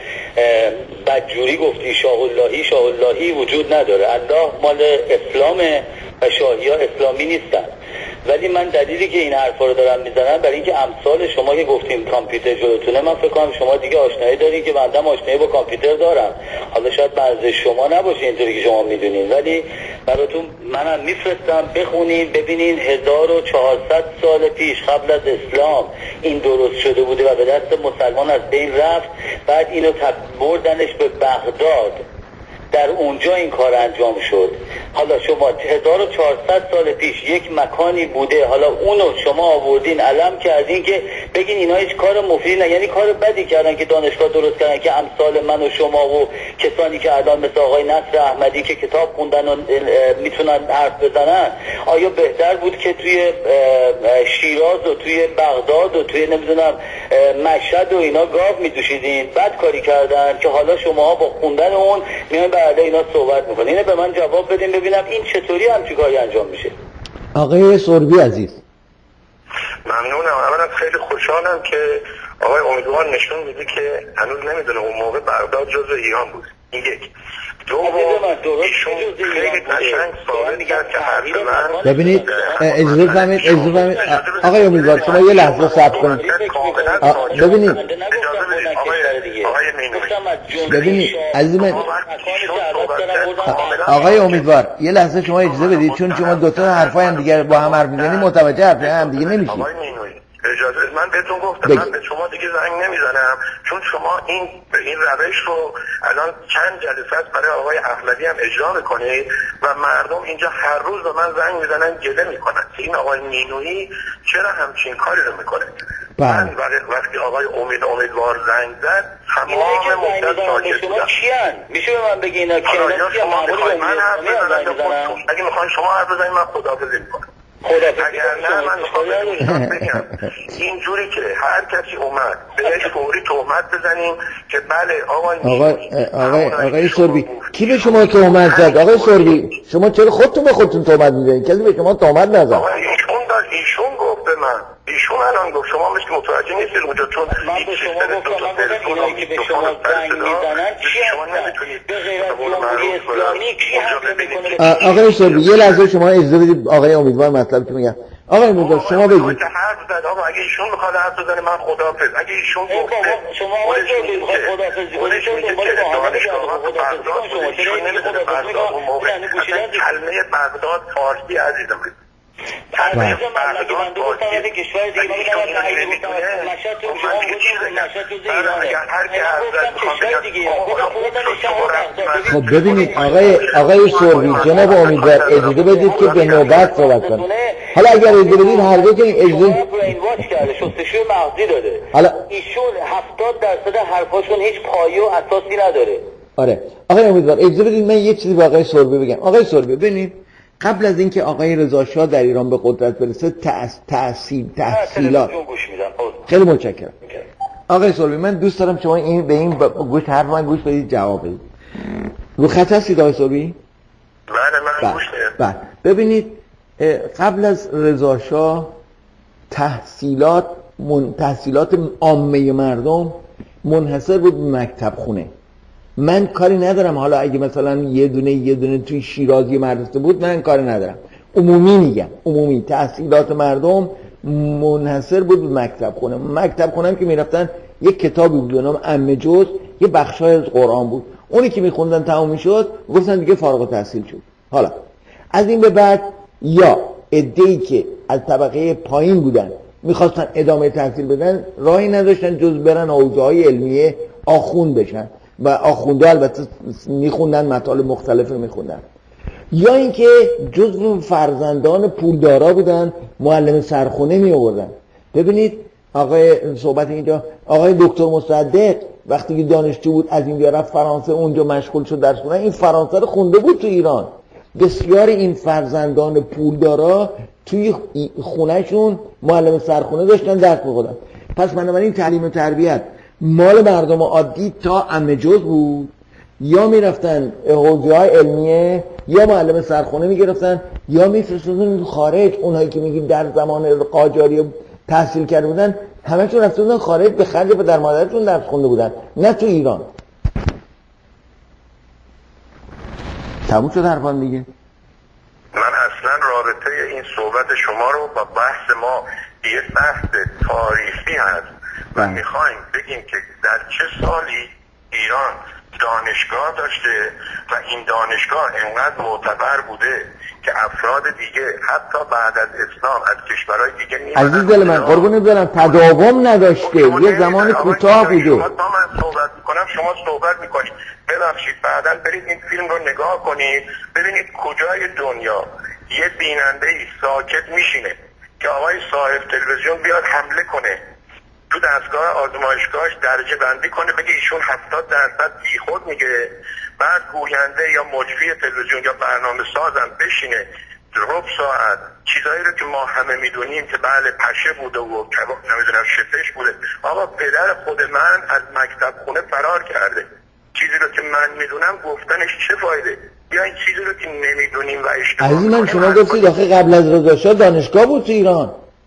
بدجوری گفتی شاه اللهی شاه اللهی وجود نداره. الله مال اسلامه و شاهی ها اسلامی نیستن. ولی من دلیلی که این حرفا رو دارم میزنم برای اینکه امثال شما که گفتیم کامپیوتر جلوتونه من فکر کنم شما دیگه آشنایی دارین که بنده آشنایی با کامپیوتر دارم. حالا شاید بعضی شما نباشه اینطوری که شما میدونین ولی براتون منم میفرستم بخونین ببینین هزار و چهارصد سال پیش قبل از اسلام این درست شده بوده و به دست مسلمان از بین رفت. بعد اینو بردنش به بغداد در اونجا این کار انجام شد. حالا شما هزار و چهارصد سال پیش یک مکانی بوده حالا اونو شما آوردین علم کردین که بگین اینا هیچ کار مفیدی نه. یعنی کار بدی کردن که دانشگاه درست کردن که امثال من و شما و کسانی که الان مثل آقای نصر احمدی که کتاب خوندن و میتونن حرف بزنن آیا بهتر بود که توی شیراز و توی بغداد و توی نمیدونم مشهد و اینا گاو میدوشیدین؟ بد کاری کردن که حالا شما با خوندن اون میان بعد اینا صحبت میکنین. اینه به من جواب بدین ببینم این چطوری همچین کاری انجام میشه. آقای سربی عزیز ممنونم. اولا خیلی خوشحالم که آقای امیدوار نشون میده که هنوز نمیدونه اون موقع بغداد جزء ایران بود. این یک. دوم ایشون خیلی قشنگ ثابت کرد که حرف من ببینید اجازه فرمایید اجازه فرمایید آقای امیدوار شما یه لحظه صبر کنید. ببینید ببینید عزیز من آقای امیدوار یه لحظه شما اجازه بدید چون شما دو تا حرفای هم دیگه با هم حرف میزنید متوجه حرفای هم دیگه نمیشید. اجازه من بهتون گفتم بگی. من به شما دیگه زنگ نمیزنم چون شما این این روش رو الان چند جلسه است برای آقای احمدی هم اجرا میکنید و مردم اینجا هر روز به من زنگ میزنن گله میکنن این آقای مینویی چرا همچین کاری رو میکنه. من وقتی آقای امید امیدوار زنگ زد تمام مدت ساکت بودم. کیان میشه به من بگی اینا کیان؟ من حرف بزنم اگه میخواین شما حرف بزنید من خداحافظی میکنم. اگر نه من میخوام بگم اینجوری که هر کسی اومد بهش فوری تهمت بزنیم که بله آقای آقای آقای آقای سربی کی به شما تهمت زد؟ آقای سربی شما چرا خودتون به خودتون تهمت میزنید؟ کسی به شما تهمت نزد. ایشون داشت ایشون گفت گفت به من، ایشون الان گفت، شما مثل متوجه نیستید اونجا، چون من به شما گفتم، من گفتم اینایی که به شما زنگ میزنن چی هستن؟ به غیر از جمهوری اسلامی کی حمله میکنه؟ آقای سربی یه لحظه شما اجازه بدید آقای امیدوار مطلب تو میگم. آقای امیدوار شما بگید. حرف زد آقا، اگه ایشون میخواد حرف بزنه من خداحافظ، اگه ایشون گفته شما آقای سربی میخواد خداحافظی کنید چون دنبال دانشگاه خداحافظی کن، شما چرا این خداحافظی کن؟ کلمه بغداد فارسی عزیزم، عزیزم من اگه من دوستم از کشور دیگه من بودم از نهیده بودم مشهد تو شما بودیم مشهد تو ایرانه من گفتم کشور دیگه گفتم خودم شهر بغداد. خب ببینید آقای آقای سربی جناب امیدوار اجازه بدید که به نوبت صحبت کنه. حالا اگر اجازه بدید هر دو که اجازه برین واچ کرده، شستشوی مغزی داده، حالا ایشون هفتاد درصد حرفاشون هیچ پایه و اساسی نداره. آره آقای امیدوار اجازه بدید من یه چیزی به آقای سربی بگم. آقای سربی ببینید قبل از اینکه آقای رضا شاه در ایران به قدرت برسه تأس... تحصیل تحصیلات خیلی متشکرم. آقای سربی من دوست دارم شما این به این گوش حرف من گوش بدید جواب بدید. رو خط هستید آقای سربی؟ بله من گوش میدم. ببینید قبل از رضا شاه تحصیلات من... تحصیلات عامه مردم منحصر بود به مکتب خونه. من کاری ندارم حالا اگه مثلا یه دونه یه دونه توی شیراز یه مدرسه بود من کاری ندارم، عمومی میگم، عمومی تحصیلات مردم منحصر بود به مکتب خونه. مکتب خونه هم که میرفتن یک کتابی بود به نام عمه جز، یه بخشای از قرآن بود، اونی که میخوندن تمام میشد گفتن دیگه فارغ التحصیل شد. حالا از این به بعد یا عده‌ای که از طبقه پایین بودن میخواستن ادامه تحصیل بدن راهی نداشتن جز برن حوزه‌های علمیه آخوند بشن و آخونده البته میخوندن مطالب مختلف میخوندن، یا اینکه جزو فرزندان پولدارا بودن معلم سرخونه می آوردن. ببینید آقای صحبت اینجا آقای دکتر مصدق وقتی که دانشجو بود از این رفت فرانسه، اونجا مشغول شد درس خوندن، این فرانسه رو خونده بود تو ایران. بسیار این فرزندان پولدارا توی خونهشون معلم سرخونه داشتن درس می‌خوندن. پس بنابراین تعلیم و تربیت مال مردم عادی تا عمه جز بود، یا میرفتن حوزه‌های علمیه یا معلم سرخونه میگرفتن یا میفرستادن خارج. اونایی که میگیم در زمان قاجاری تحصیل کرده بودن همه‌شون رفته بودن خارج به خرج پدر مادرشون درس خونده بودن، نه تو ایران. تموم شد حرفان دیگه. من اصلا رابطه این صحبت شما رو با بحث ما یه بحث تاریخی هست و میخوایم بگیم که در چه سالی ایران دانشگاه داشته و این دانشگاه انقدر معتبر بوده که افراد دیگه حتی بعد از اسلام از کشورهای دیگه میمدن. عزیز دل من قربونت برم تداوم نداشته، یه زمان کوتاه بوده. شما تا من صحبت میکنم شما صحبت میکنید، ببخشید بعداً برید این فیلم رو نگاه کنید ببینید کجای دنیا یه بیننده ساکت میشینه که آقای صاحب تلویزیون بیاد حمله کنه تو دستگاه آزمایشگاهش درجه بندی کنه بگه ایشون هفتاد درصد بیخود میگه، بعد گوینده یا مجری تلویزیون یا برنامه سازم بشینه ربع ساعت چیزایی رو که ما همه میدونیم که بله پشه بوده و نمیدونم شپش بوده. آقا پدر خود من از مکتب خونه فرار کرده، چیزی رو که من میدونم گفتنش چه فایده؟ یا این چیزی رو که نمیدونیم و اشتباه عزیز من شما گفتید آخه قبل از رضا شاه دانشگاه بود تو ایران.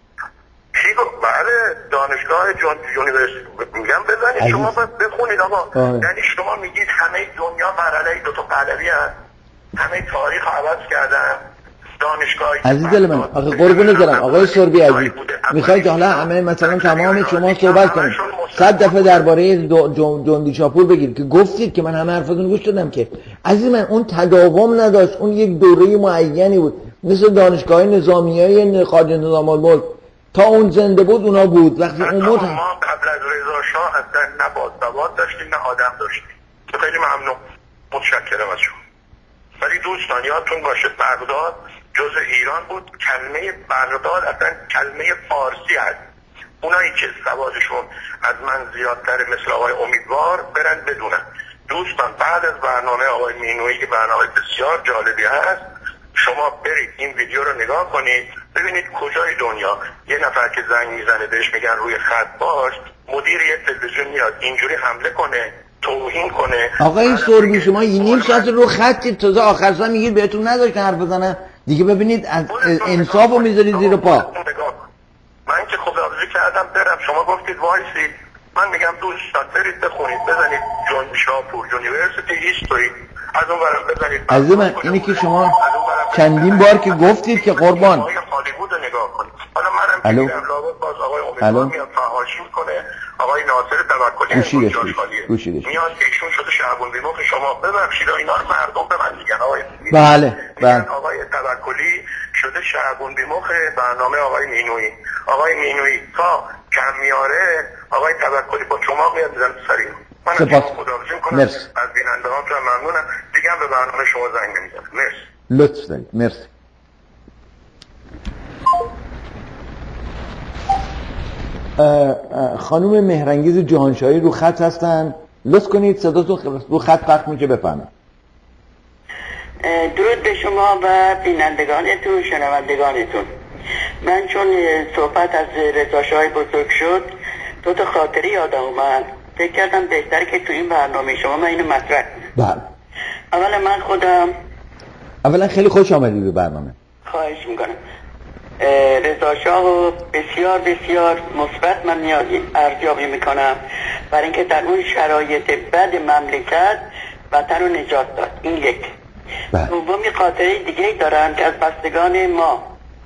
چی گفت؟ بله دانشگاه جون یونیورسیتی میگم بزنید عزیز. شما باید بخونید آقا. یعنی شما میگید همه دنیا بر علیه دو تا پهلوی هست، همه تاریخ عوض کردن. دانشگاه عزیز دل من آخه قربونت برم آقای سربی عزیز میخواید حالا همه مثلا تمام شما صحبت کنید صد دفعه درباره جندی شاپور بگید که گفتید که من همه حرفتون گوش دادم که عزیز من اون تداوم نداشت، اون یک دوره معینی بود مثل دانشگاه نظامیای خارج نظام الملک تا اون زنده بود اونا بود. وقتی اون موت ما قبل از رضا شاه اصلا نه باسواد داشتیم نه آدم داشتیم. خیلی ممنون متشکرم از شما. ولی دوستان یادتون باشه بغداد جز ایران بود. کلمه بغداد اصلا کلمه فارسی هست. اونایی که سوادشون از من زیادتر مثل آقای امیدوار برن بدونن. دوستان بعد از برنامه آقای مینویی که برنامه بسیار جالبی هست شما برید این ویدیو رو نگاه کنید ببینید کجای دنیا یه نفر که زنگ میزنه بهش میگن روی خط باش، مدیر یه تلویزیون میاد اینجوری حمله کنه توهین کنه. آقای سربی شما این نیم ساعت رو خطی تازه آخر سا میگید بهتون نداشتن حرف بزنن دیگه. ببینید از انصاف رو میذارید زیر پا. من که خداحافظی کردم برم، شما گفتید وایسید، من میگم دوستان برید بخونید، بزنید جون شاپور یونیورسیتی هیستوری، از اون برم بزنید. از من اینی که شما چندین بار که گفتید که قربان هالیوود رو نگاه کنید. حالا منم میگم لابد باز آقای امیدوار میاد فحاشی میکنه، آقای ناصر توکلی گوشیدش میاد که ایشون شده شعبان بیمخ شما. ببخشید اینا رو مردم به من میگن آقای بله بله آقای توکلی شده شعبان بیمخ برنامه آقای مینویی. آقای مینویی تا کم میاره آقای توکلی با شما میاد میزن سریع. من از شما خداحافظی میکنم، از بیننده ها تو ممنونم دیگه، به برنامه شما زنگ نمیزنم. مرسی. لطف دارید. مرسی. خانم مهرانگیز جهانشاهی رو خط هستن، لطف کنید صداتون رو خط پخش میشه بفهمم. درود به شما و بینندگانتون شنوندگانتون. من چون صحبت از رضا شاه بزرگ شد دو تا خاطری یادم اومد، فکر کردم بهتره که تو این برنامه شما من اینو مطرح کنم. بله. اولا من خودم اولا خیلی خوش آمدید به برنامه. خواهش میکنم. رضا شاه بسیار بسیار مثبت من ارزیابی میکنم برای اینکه در اون شرایط بد مملکت وطن رو نجات داد. این یک. دومی خاطره دیگه دارم که از بستگان ما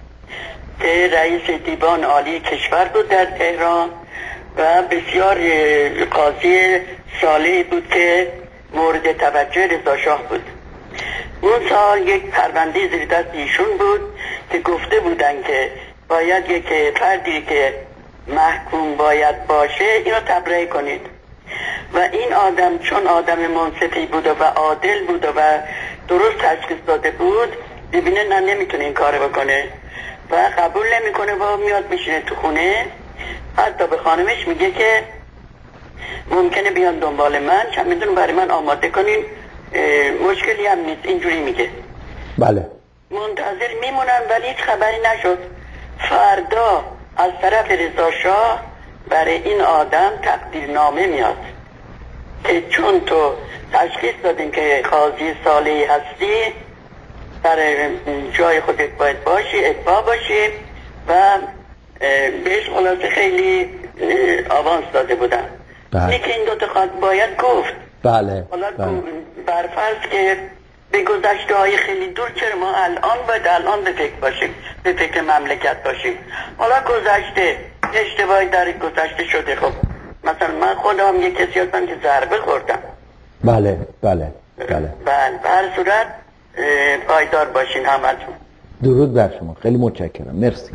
که رئیس دیوان عالی کشور بود در تهران و بسیار قاضی صالحی بود که مورد توجه رضا شاه بود. اون سال یک پرونده زیر دست ایشون بود که گفته بودن که باید یک فردی که محکوم باید باشه اینو تبرئه کنید و این آدم چون آدم منصفی بود و عادل بود و درست تشخیص داده بود ببینه نه نمیتونه این کارو بکنه و قبول نمیکنه و میاد میشینه تو خونه. حتی به خانمش میگه که ممکنه بیان دنبال من چندون برای من آماده کنین، مشکلی هم نیست، اینجوری میگه. بله. منتظر میمونن ولی هیچ خبری نشد. فردا از طرف رضا شاه برای این آدم تقدیرنامه میاد که چون تو تشخیص دادین که قاضی صالحی هستی در جای خودت باید باشی، اتباع باشی و بهش خلاصه خیلی آوانس داده بودن. بله. که این دوتا خواهد باید گفت. بله. حالا بله. برفرض که به گذشته های خیلی دور چرا ما الان باید الان به فکر باشیم، به فکر مملکت باشیم. حالا گذشته اشتباهی در گذشته شده، خب مثلا من خودم یک کسی هستم که ضربه خوردم. بله بله بله. بله به هر صورت پایدار باشین همتون. درود بر شما، خیلی متشکرم، مرسی.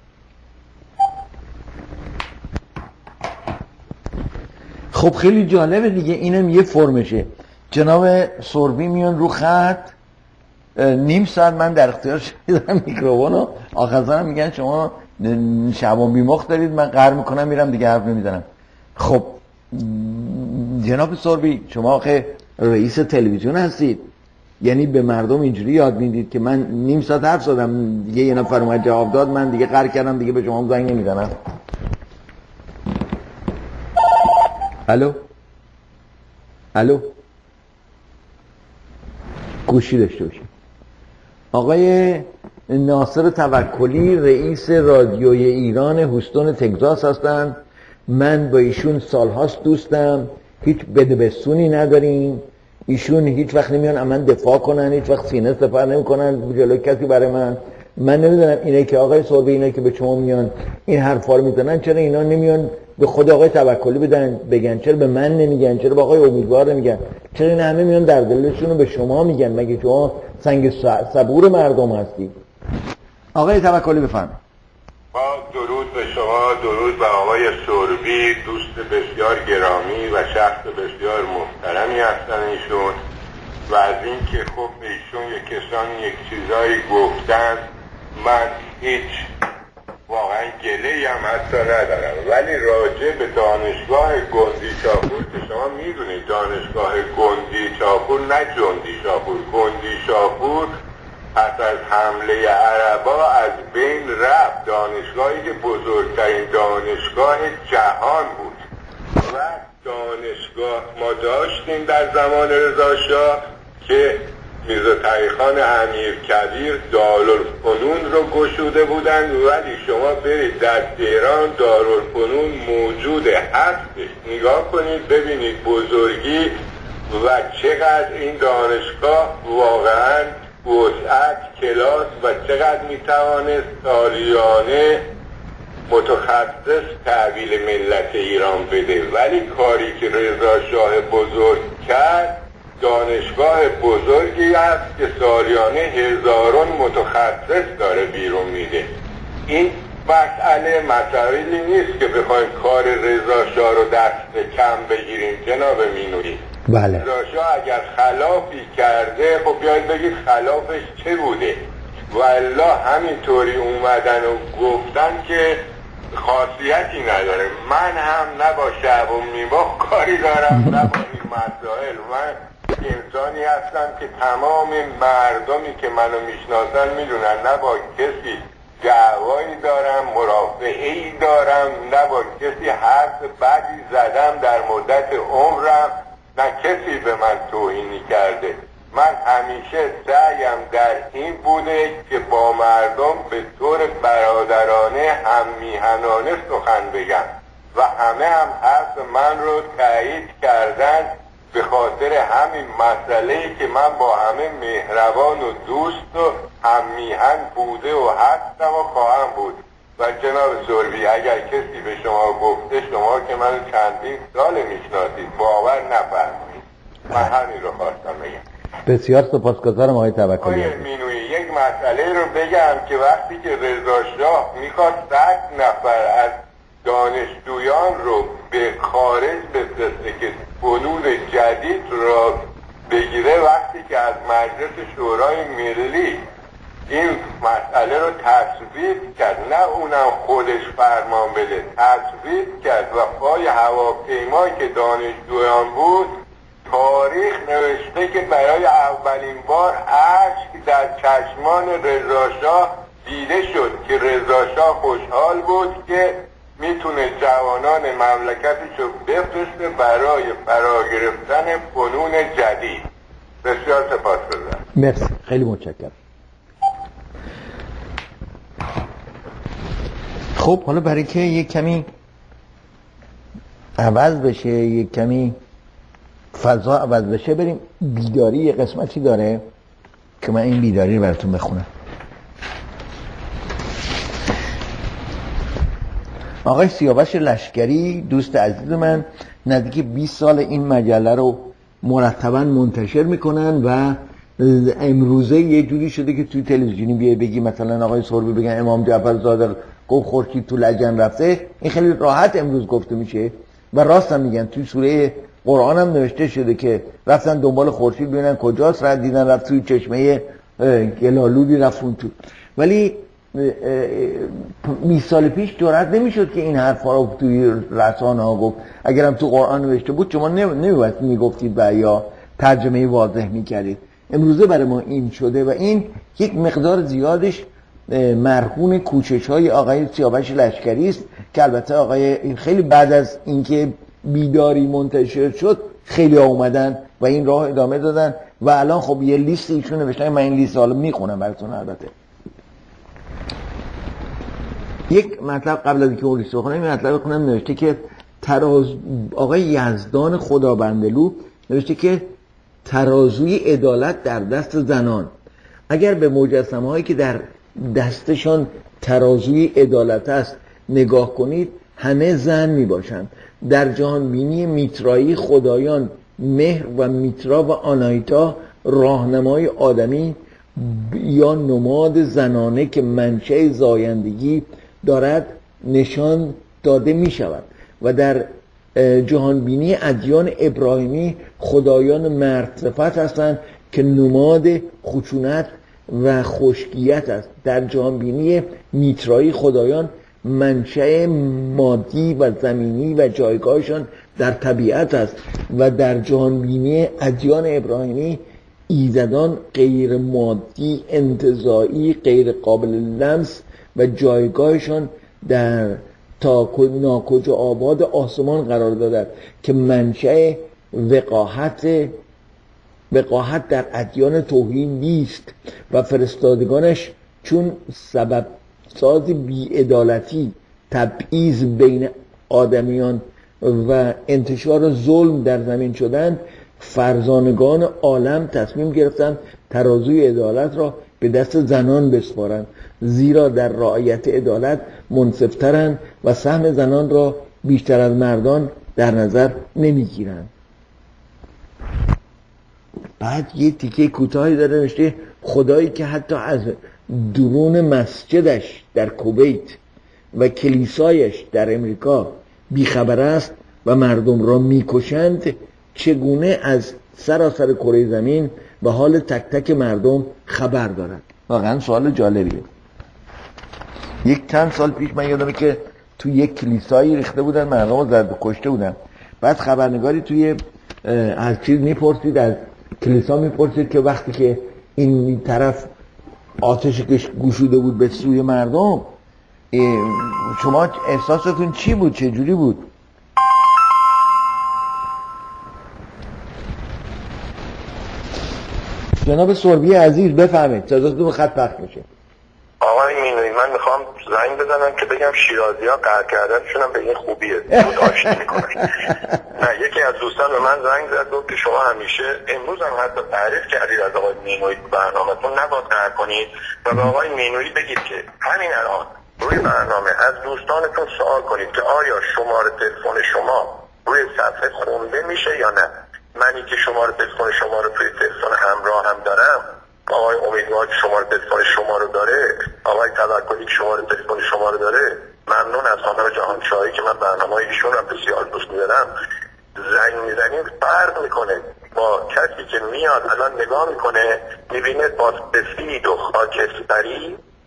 خب خیلی جالبه دیگه، اینم یه فرمشه. جناب سربی میان رو خط، نیم ساعت من در اختیار شدم میکروفونو، آخرزانم میگن شما شعبان بیمخ دارید، من قهر میکنم میرم دیگه حرف نمیزنم. خب جناب سربی شما آخه رئیس تلویزیون هستید، یعنی به مردم اینجوری یاد میدید که من نیم ساعت حرف زدم دیگه یه نفر اومد جواب داد من دیگه قهر کردم دیگه به شما زنگ نمیزنم. الو الو گوشی داشته باشید. آقای ناصر توکلی رئیس رادیوی ایران هوستون تگزاس هستن. من با ایشون سالهاست دوستم، هیچ بدبستونی نداریم. ایشون هیچ وقت نمیان امن دفاع کنن، هیچ وقت سینه سپر نمی کنن جلوی کسی برای من. من نمیدونم اینه که آقای سربی اینا که به شما میان این حرفا رو میزنن چرا اینا نمیان به خود آقای توکلی بدن بگن، چرا به من نمیگن، چرا به آقای امیدوار نمیگن، چرا این همه میان در دلشون رو به شما میگن؟ مگه شما سنگ صبور مردم هستید؟ آقای توکلی بفرمایید. با درود به شما، درود به آقای سربی، دوست بسیار گرامی و شخص بسیار محترمی هستن ایشون و از این که خب ایشون یک کسانی یک چیزایی گفتن من هیچ واقعا گله‌ای هم حتی ندارم، ولی راجع به دانشگاه گندی شاپور که شما میدونید دانشگاه گندی شاپور نه جندی شاپور، گندی شاپور پس از حمله عربا از بین رفت، دانشگاهی که بزرگترین دانشگاه جهان بود و دانشگاه ما داشتیم در زمان رضا شاه که میرزا تقی‌خان امیرکبیر دارالفنون رو گشوده بودند، ولی شما برید در تهران دارالفنون موجوده، هستش، نگاه کنید ببینید بزرگی و چقدر این دانشگاه واقعا وسعت کلاس و چقدر میتوانست سالیانه متخصص تحویل ملت ایران بده. ولی کاری که رضا شاه بزرگ کرد، دانشگاه بزرگی است که سالیانه هزاران متخصص داره بیرون میده. این مسئله مسائلی نیست که بخوایم کار رضا شاه رو دست کم بگیریم جناب مینویی. بله. رضا شاه اگر خلافی کرده خب بیاید بگید خلافش چه بوده، والله همینطوری اومدن و گفتن که خاصیتی نداره. من هم نه با شعب و میوه کاری دارم نه با این مسائل. من انسانی هستم که تمام مردمی که منو میشناسن میدونن نه با کسی دعوایی دارم، مرافعه‌ای دارم، نه با کسی حرف بدی زدم در مدت عمرم، نه کسی به من توهینی کرده. من همیشه سعیم در این بوده که با مردم به طور برادرانه هم میهنانه سخن بگم و همه هم حرف من رو تایید کردن. به خاطر همین مسئله‌ای که من با همه مهربان و دوست و هم میهن بوده و هستم و خواهم بود. و جناب سوربی اگر کسی به شما گفته شما که من چندین سال میشناسید باور نفرمایید. من همین رو خواستم بگم. بسیار سپاسگزارم آقای توکلی. آقای مینویی یک مسئله رو بگم که وقتی که رضا شاه میخواد صد نفر از دانشجویان رو به خارج بفرسته که فنون جدید را بگیره، وقتی که از مجلس شورای ملی این مسئله رو تصویب کرد، نه اونم خودش فرمان بده، تصویب کرد و پای هواپیمایی که دانشجویان بود تاریخ نوشته که برای اولین بار اشک در چشمان رضا شاه دیده شد که رضا شاه خوشحال بود که میتونه جوانان مملکتش رو بفرسته برای فرا گرفتن فنون جدید. بسیار سپاسگزارم. مرسی، خیلی متشکرم. خب حالا برای که یک کمی عوض بشه، یک کمی فضا عوض بشه، بریم بیداری. یه قسمتی داره که من این بیداری رو براتون بخونم. آقای سیاوش لشکری دوست عزیز من نزدیک بیست سال این مجله رو مرتباً منتشر میکنن و امروزه یه جوری شده که توی تلویزیونی بیای بگی مثلا آقای سوربی بگن امام جعفر صادق گفت خورشید تو لجن رفته، این خیلی راحت امروز گفته میشه و راست هم میگن. توی سوره قرآن هم نوشته شده که رفتن دنبال خورشید ببینن کجاست، رد دیدن رفت توی چشمه گلالودی رفت اون تو. ولی بیست سال پیش جرأت نمیشد که این حرفا رو توی رسانه ها گفت. اگرم تو قرآن نوشته بود شما نمی‌باید میگفتید و یا ترجمه واضح میکردید. امروزه برای ما این شده و این یک مقدار زیادش مرهون کوشش های آقای سیاوش لشکری است که البته آقای این خیلی بعد از اینکه بیداری منتشر شد خیلی اومدن و این راه ادامه دادن و الان خب یه لیست ایشون نوشتن. من این لیست حالا میخونم براتون. البته یک مطلب قبل از اینکه اون لیست بخونم این مطلب بخونم. نوشته که تراز آقای یزدان خدابندلو نوشته که ترازوی عدالت در دست زنان. اگر به مجسمه هایی که در دستشان ترازوی عدالت است نگاه کنید همه زن می باشند. در جهان بینی میترایی خدایان مهر و میترا و آنایتا راهنمای آدمی یا نماد زنانه که منشأ زایندگی دارد نشان داده می شود و در جهان بینی ادیان ابراهیمی خدایان مرد صفت هستند که نماد خشونت و خشکیت است. در جهان بینی میترایی خدایان منشأ مادی و زمینی و جایگاهشان در طبیعت است و در جهان بینی ادیان ابراهیمی ایزدان غیر مادی، انتزاعی، غیر قابل لمس و جایگاهشان در تا ناکجا آباد آسمان قرار دادند که منشأ وقاحت وقاحت در ادیان توحید نیست و فرستادگانش چون سبب ساز بی‌عدالتی، تبعیض بین آدمیان و انتشار ظلم در زمین شدند، فرزانگان عالم تصمیم گرفتند ترازوی عدالت را به دست زنان بسپارند، زیرا در رعایت عدالت منصفترند و سهم زنان را بیشتر از مردان در نظر نمیگیرند. بعد یه تیکه کوتاهی داره نوشته خدایی که حتی از درون مسجدش در کویت و کلیسایش در امریکا بیخبر است و مردم را میکشند، چگونه از سراسر کره زمین و حال تک تک مردم خبر دارد؟ واقعا سوال جالبیه. یک چند سال پیش من یادمه که توی یک کلیسایی ریخته بودن، مردم رو زد و کشته بودن. بعد خبرنگاری توی از چیز میپرسید، از کلیسا میپرسید که وقتی که این طرف آتش گشوده بود به سوی مردم، شما احساستون چی بود؟ چه جوری بود؟ جناب سوربی عزیز بفهمید، صداتون خط پخش میشه. آقای مینوی، من میخوام زنگ بزنم که بگم شیرازی ها قهر کردنشون هم به این خوبیه، زود آشتی میکنن. نه، یکی از دوستان به من زنگ زد گفت که شما همیشه، امروز هم حتی تعریف کردید از آقای مینوی برنامه‌تون، نباید قهر کنید و به آقای مینوی بگید که همین الان روی برنامه از دوستانتون سوال کنید که آیا شماره تلفن شما روی صفحه خونده میشه یا نه. منی که شماره تلفن شما رو توی تلفن همراه هم دارم، آقای امیدوار که شماره تلفن شما رو داره، آقای توکلی که شماره تلفن شما رو داره، ممنون از خانم جهانشاهی که من برنامه‌های ایشون رو بسیار دوست می‌دارم. زنگ میزنیم فرق میکنه با کسی که میاد الان نگاه میکنه میبینه با سفید و خاکستری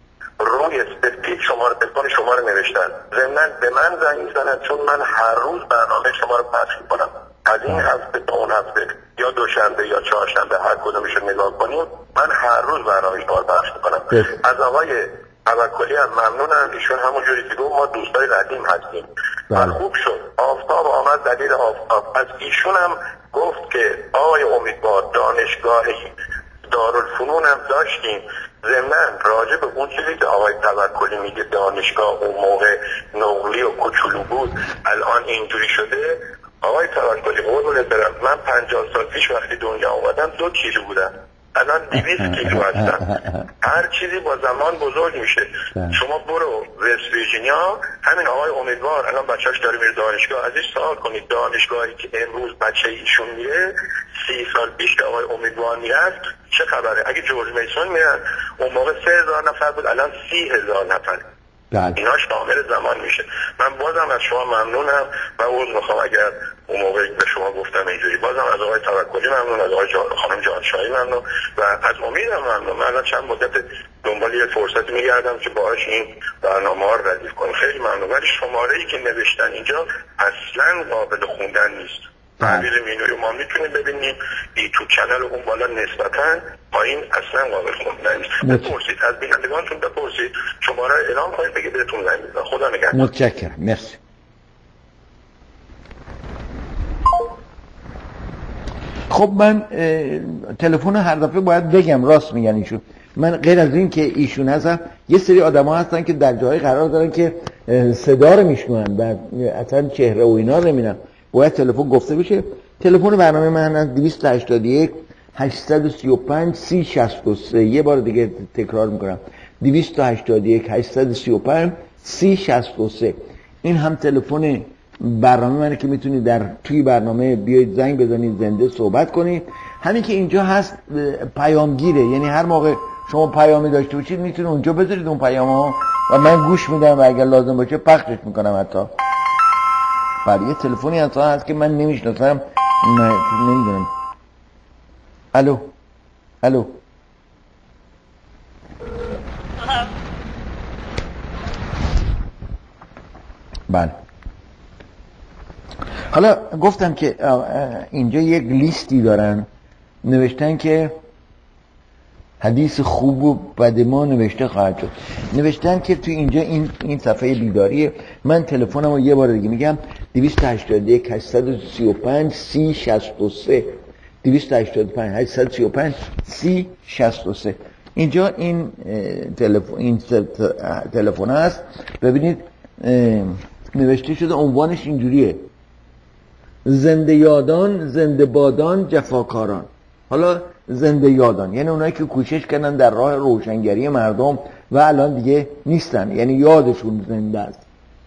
روی سفید شماره تلفن شما رو نوشتن. ضمناً به من زنگ میزنن چون من هر روز برنامه شما رو پخش میکنم. از این هفته تا اون هفته یا دوشنبه یا چهارشنبه هر کدومش رو نگاه کنیم، من هر روز برنامه شما رو پخش میکنم. از آقای توکلی هم ممنونم، ایشون همونجوری که گفت ما دوستای قدیم هستیم و خوب شد آفتاب آمد دلیل آفتاب. از ایشون هم گفت که آقای امیدوار دانشگاهی دارالفنون هم داشتیم. ضمناً راجع به اون چیزی که آقای توکلی میگه دانشگاه اون موقع نقلی و کوچولو بود الان اینجوری شده، آقای توکلی قربونت برم، من پنجاه سال پیش وقتی دنیا اومدم دو کیلو بودم، الان دویست کیلو هستم. هر چیزی با زمان بزرگ میشه. شما برو وست ویرجینیا، همین آقای امیدوار الان بچه‌اش داره میره دانشگاه، ازش سوال کنید دانشگاهی که امروز بچه ایشون میره سی سال پیش که آقای امیدوار میرفت چه خبره؟ اگه جورج میسون میرن اون موقع سه هزار نفر بود، الان سی هزار نفر. اینا شامل زمان میشه. من بازم از شما ممنونم و عذر میخوام اگر اون موقع به شما گفتم اینجوری. بازم از آقای توکلی ممنون، از آقای جان خانم جانشاهی ممنون و از امیدم ممنون. من الان چند مدت دنبال یه فرصتی میگردم که باهاش این برنامه‌ها رو ردیف کنم. خیلی ممنون. ولی شماره‌ای که نوشتن اینجا اصلا قابل خوندن نیست. تعبیر مینوی ما میتونیم ببینیم ای تو چنل اون بالا نسبتاً پایین اصلا قابل خوندن نیست. بپرسید از بینندگانتون، بپرسید شماره اعلام کنید بگید بهتون زنگ میزنم. خدا نگهدار. متشکرم. مرسی. خب من تلفن هر دفعه باید بگم، راست میگن ایشون. من غیر از این که ایشون هستم یه سری آدم ها هستن که در جای قرار دارن که صدا رو میشنون و اصلا چهره و اینا رو نمیدن، باید تلفن گفته بشه. تلفن برنامه من از دویست و هشتاد و یک هشتصد و سی و پنج سی شصت و سه. یه بار دیگه تکرار میکنم، دویست و هشتاد و یک هشتصد و سی و پنج سی شصت و سه. این هم تلفن برنامه منه که میتونید در توی برنامه بیاید زنگ بزنید، زنده صحبت کنید. همین که اینجا هست پیامگیره، یعنی هر موقع شما پیامی داشته باشید میتونید اونجا بذارید اون پیام‌ها و من گوش میدم و اگر لازم باشه پخشش میکنم. حتی برای تلفنی اصلا هست که من نمیشناسم، نمیدونم. الو الو بله. حالا گفتم که اینجا یک لیستی دارن نوشتن که حدیث خوب و بد ما نوشته خواهد شد. نوشتن که تو اینجا این این صفحه بیداریه. من تلفنم رو یه بار دیگه میگم، دویست و هشتاد و یک هشتصد و سی و پنج سی شصت و سه دویست و هشتاد و پنج هشتصد و سی و پنج سی شصت و سه. اینجا این تلفن این تلفن هست. ببینید نوشته شده، عنوانش اینجوریه: زنده یادان، زنده بادان، جفاکاران. حالا زنده یادان یعنی اونایی که کوشش کردن در راه روشنگری مردم و الان دیگه نیستن، یعنی یادشون زنده است.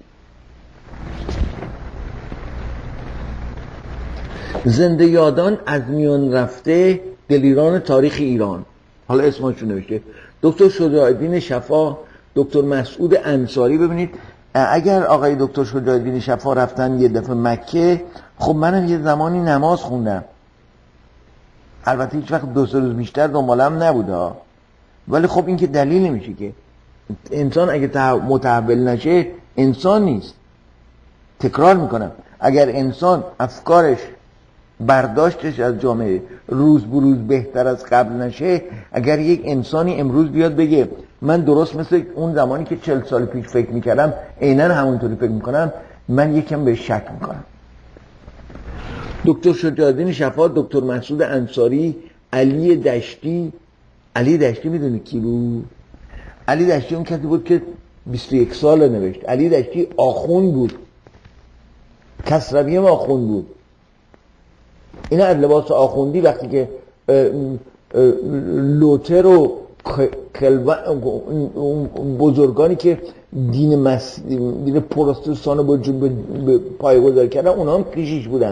زنده یادان از میان رفته دلیران تاریخ ایران. حالا اسمشون نوشته: دکتر شجاع‌الدین شفا، دکتر مسعود انصاری. ببینید اگر آقای دکتر شجاع‌الدین شفا رفتن یه دفعه مکه، خب منم یه زمانی نماز خوندم، البته هیچ وقت دو سه روز بیشتر دنبالم نبوده، ولی خب این که دلیل نمیشه که انسان اگه متحول نشه انسان نیست. تکرار میکنم، اگر انسان افکارش برداشتش از جامعه روز بروز بهتر از قبل نشه، اگر یک انسانی امروز بیاد بگه من درست مثل اون زمانی که چل سال پیش فکر میکردم عیناً همونطوری فکر میکنم، من یکم به شک میکنم. دکتر شجاع‌الدین شفا، دکتر مسعود انصاری، علی دشتی. علی دشتی میدونی کی بود؟ علی دشتی اون کسی بود که بیست و یک سال نوشت. علی دشتی آخوند بود، کسروی هم آخوند بود. این از لباس آخوندی وقتی که لوتر و بزرگانی که دین مس... دین پروتستان رو به پای گذار کردن اونها هم کشیش بودن،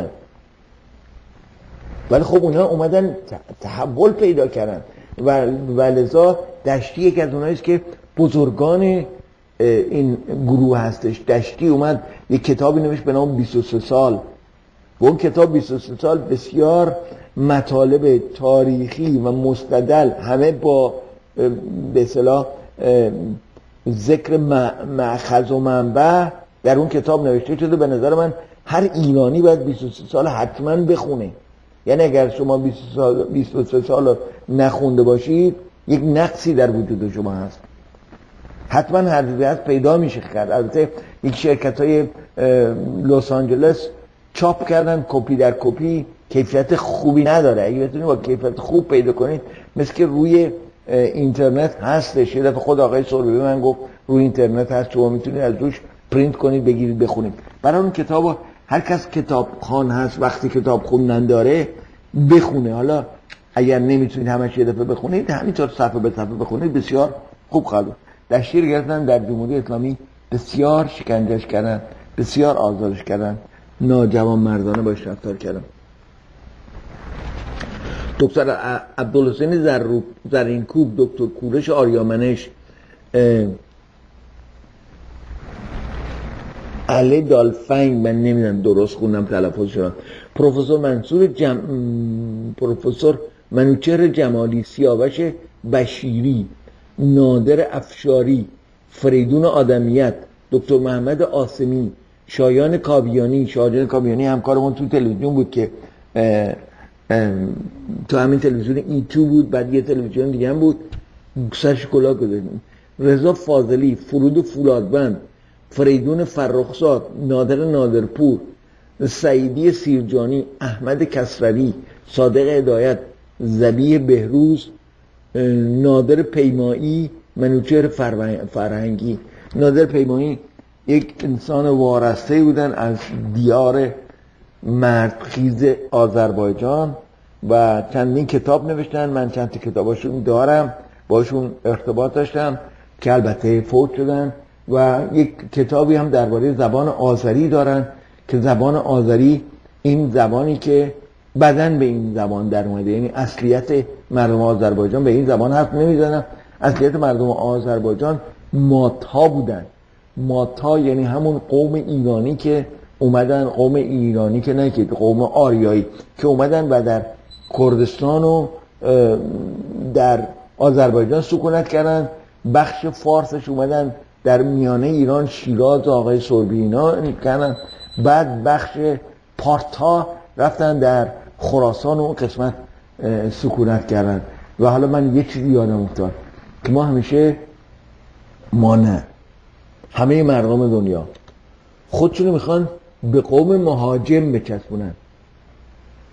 ولی خب اونها اومدن تحول پیدا کردن و ولذا دشتی یک از اونهاییست که بزرگان این گروه هستش. دشتی اومد یک کتابی نوشت به نام بیست و سه سال و اون کتاب بیست و سه سال بسیار مطالب تاریخی و مستدل، همه با به اصطلاح ذکر مأخذ و منبع در اون کتاب نوشته شده. به نظر من هر ایرانی باید بیست و سه سال حتما بخونه. یعنی اگر شما بیست و سه سال نخونده باشید یک نقصی در وجود شما هست، حتما هر جوری هست پیدا میشه کرد. البته یک شرکت های لس آنجلس چاپ کردن کپی در کپی، کیفیت خوبی نداره. اگه بتونید با کیفیت خوب پیدا کنید، مثل که روی اینترنت هستش. یه دفعه خود آقای سوربی من گفت روی اینترنت هست، شما میتونید از روش پرینت کنید بگیرید بخونید. برای اون کتاب هر کس کتابخوان هست وقتی کتاب خوندن داره بخونه. حالا اگر نمیتونید همش یه دفعه بخونید، همینطور صفحه به صفحه بخونید، بسیار خوب خواهد. دشتی رو گرفتن در جمهوری اسلامی، بسیار شکنجهش کردن، بسیار آزارش کردن، ناجوان مردانه باش رفتار کردن. دکتر عبدالحسین زرینکوب، دکتر کورش آریامنش، علی دالفنگ، من نمیدونم درست خوندم تلفظ شدم، پروفسور منصور جم... پروفسور منوچهر جمالی، سیاوش بشیری، نادر افشاری، فریدون آدمیت، دکتر محمد آسمی، شایان کاویانی. شایان کاویانی همکارمون تو تلویزیون بود که اه اه تو همین تلویزیون ای تو بود، بعد یه تلویزیون دیگه هم بود سرش کلاه گذاشتیم. رضا فاضلی، فرود فولادبند، فریدون فرخزاد، نادر نادرپور، سعیدی سیرجانی، احمد کسروی، صادق هدایت، ذبیح بهروز، نادر پیمایی، منوچهر فرهنگی. نادر پیمایی یک انسان وارسته بودن از دیار مردخیز آذربایجان و چندین کتاب نوشتن. من چند تا کتاباشون دارم، باشون ارتباط داشتم که البته فوت شدن. و یک کتابی هم درباره زبان آذری دارن که زبان آذری این زبانی که بدن به این زبان در اومده، یعنی اصلیت مردم آذربایجان به این زبان حرف نمیزنن. اصلیت مردم آذربایجان ماتها بودن. ماتها یعنی همون قوم ایرانی که اومدن، قوم ایرانی که نه که قوم آریایی که اومدن و در کردستان و در آذربایجان سکونت کردن. بخش فارسش اومدن در میانه ایران، شیراز، آقای سوربی اینا کردن. بعد بخش پارتا رفتن در خراسان و اون قسمت سکونت کردن. و حالا من یه چیزی یادم افتاد که ما همیشه، ما نه، همه مردم دنیا خودشونو میخوان به قوم مهاجم بچسبونن.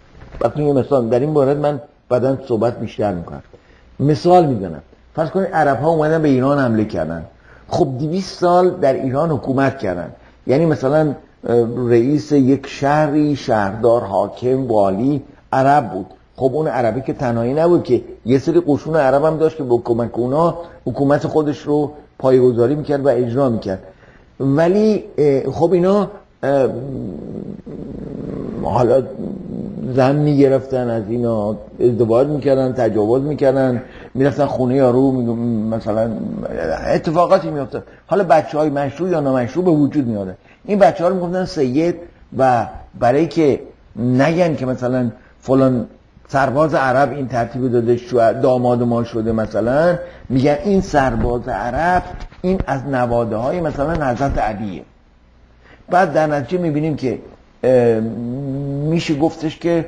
وقتی یه مثال در این مورد من بعداً صحبت بیشتر میکنم. مثال میزنم، فرض کنید عرب ها اومدن به ایران حمله کردن. خب دویست سال در ایران حکومت کردن، یعنی مثلا رئیس یک شهری، شهردار، حاکم، والی عرب بود. خب اون عربی که تنهایی نبود که یه سری قشون عرب هم داشت که با کمک اونا حکومت خودش رو پایه‌گذاری میکرد و اجرا میکرد. ولی خب اینا حالا زن میگرفتن از اینا، ازدواج میکردن، تجاوز میکردن، میرفتن خونه یارو، مثلا اتفاقاتی میافتاد. حالا بچه های مشروع یا نامشروع به وجود میاده. این بچه ها رو میگفتن سید، و برای که نگن که مثلا فلان سرباز عرب این ترتیب داده داماد ما شده، مثلا میگن این سرباز عرب این از نواده های مثلا حضرت علیه. بعد در نتیجه میبینیم که میشه گفتش که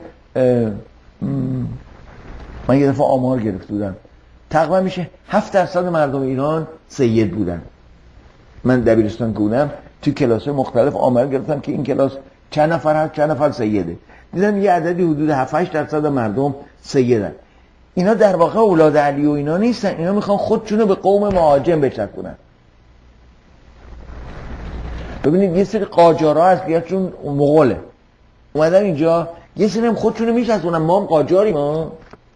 من یه دفعه آمار گرفت بودم، تقریبا میشه هفت درصد مردم ایران سید بودن. من دبیرستان که بودم تو کلاس مختلف آمار گرفتم که این کلاس چند نفر هست، چند نفر سیده. دیدم یه عددی حدود هفت هشت درصد مردم سیدن. اینا در واقع اولاد علی و اینا نیستن، اینا میخوان خودشونو به قوم مهاجم بچسبونن. ببینید یه سری قاجارها اصلیتشون مغوله اومدن اینجا، یه سری هم خودشونو میچسبونن ما هم قاجاریم ما.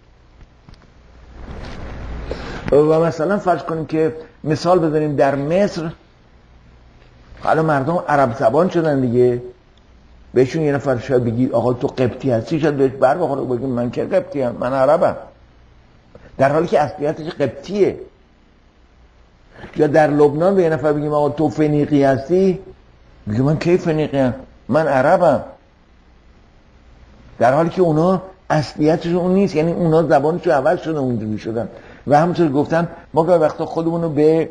و مثلا فرض کنیم که مثال بزنیم در مصر، حالا مردم عرب زبان شدن دیگه، بهشون یه نفر شاید بگید آقا تو قبطی هستی، شاید بهش بر بخوره بگیم من که قبطی هم، من عربم، در حالی که اصلیتش قبطیه. یا در لبنان به یه نفر بگیم آقا تو فنیقی هستی، بگیم من کی فنیقی هم، من عربم، در حالی که اونا اصلیتش اون نیست. یعنی اونا زبانشو عوض شده اونجوری شدن. و همونطور گفتم ما گاهی وقتا خودمونو به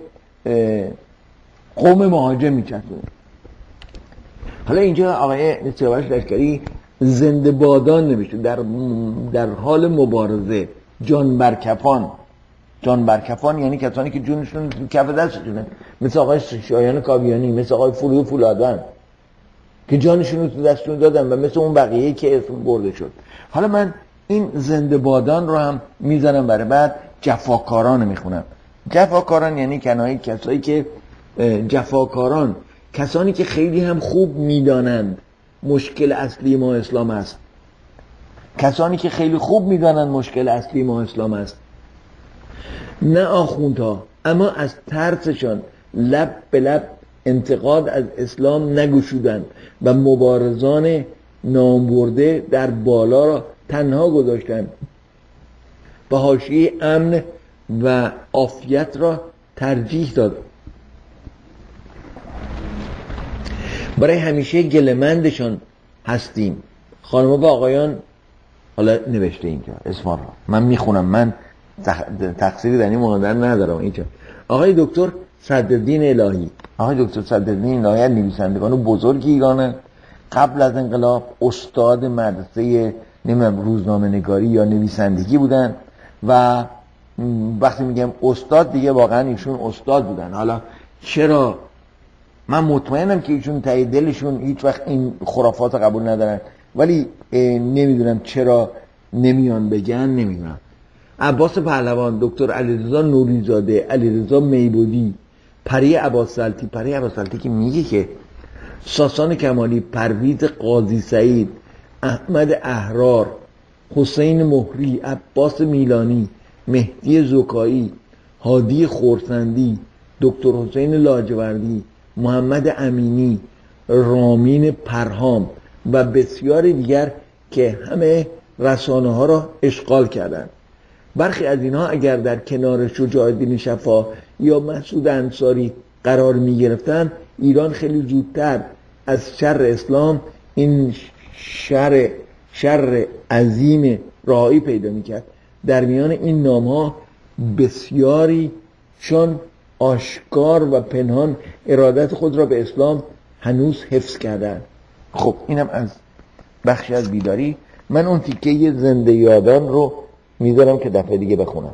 قوم مهاجم میچسبونیم. حالا اینجا آقای سیاوش لشکری زنده بادان نوشته، در در حال مبارزه، جان برکفان. جان برکفان یعنی کسانی که جونشون کف دستشونه، مثل آقای شایان کاویانی، مثل آقای فروغ فولادوند که جانشون رو تو دستشون دادن، و مثل اون بقیه‌ای که اسم برده شد. حالا من این زنده بادان رو هم میزنم برای بعد جفاکاران میخونم. جفاکاران یعنی کنایه کسایی که جفاکاران، کسانی که خیلی هم خوب میدانند مشکل اصلی ما اسلام است، کسانی که خیلی خوب میدانند مشکل اصلی ما اسلام است، نه آخوندها، اما از ترسشان لب به لب انتقاد از اسلام نگشودند و مبارزان نامبرده در بالا را تنها گذاشتند و حاشیه امن و عافیت را ترجیح داد. برای همیشه گله‌مندشان هستیم. خانم و آقایان، حالا نوشته اینجا اسما را من میخونم، من تقصیری در این مورد ندارم. اینجا آقای دکتر صدرالدین الهی، آقای دکتر صدرالدین الهی نویسندگان بزرگ ایرانه. قبل از انقلاب استاد مدرسه نمیدونم روزنامه نگاری یا نویسندگی بودن، و وقتی میگم استاد دیگه واقعا ایشون استاد بودن. حالا چرا من مطمئنم که ایشون ته دلشون هیچ وقت این خرافات قبول ندارن، ولی نمیدونم چرا نمیان بگن، نمیدونم. عباس پهلوان، دکتر علیرضا نوریزاده، علیرضا میبودی، پری عباس‌سلطی، پری عباس‌سلطی که میگه که ساسان کمالی، پرویز قاضی سعید، احمد احرار، حسین مهری، عباس میلانی، مهدی زکایی، هادی خورسندی، دکتر حسین لاجوردی، محمد امینی، رامین پرهام و بسیار دیگر که همه رسانه ها را اشغال کردند. برخی از اینها اگر در کنار شجاع الدین شفا یا مسعود انصاری قرار می گرفتن، ایران خیلی زودتر از شر اسلام این شر شر عظیم رهایی پیدا می کرد. در میان این نام ها بسیاری چون آشکار و پنهان ارادت خود را به اسلام هنوز حفظ کردند. خب اینم از بخشی از بیداری. من اون تیکه زنده یادان رو میذارم که دفعه دیگه بخونم.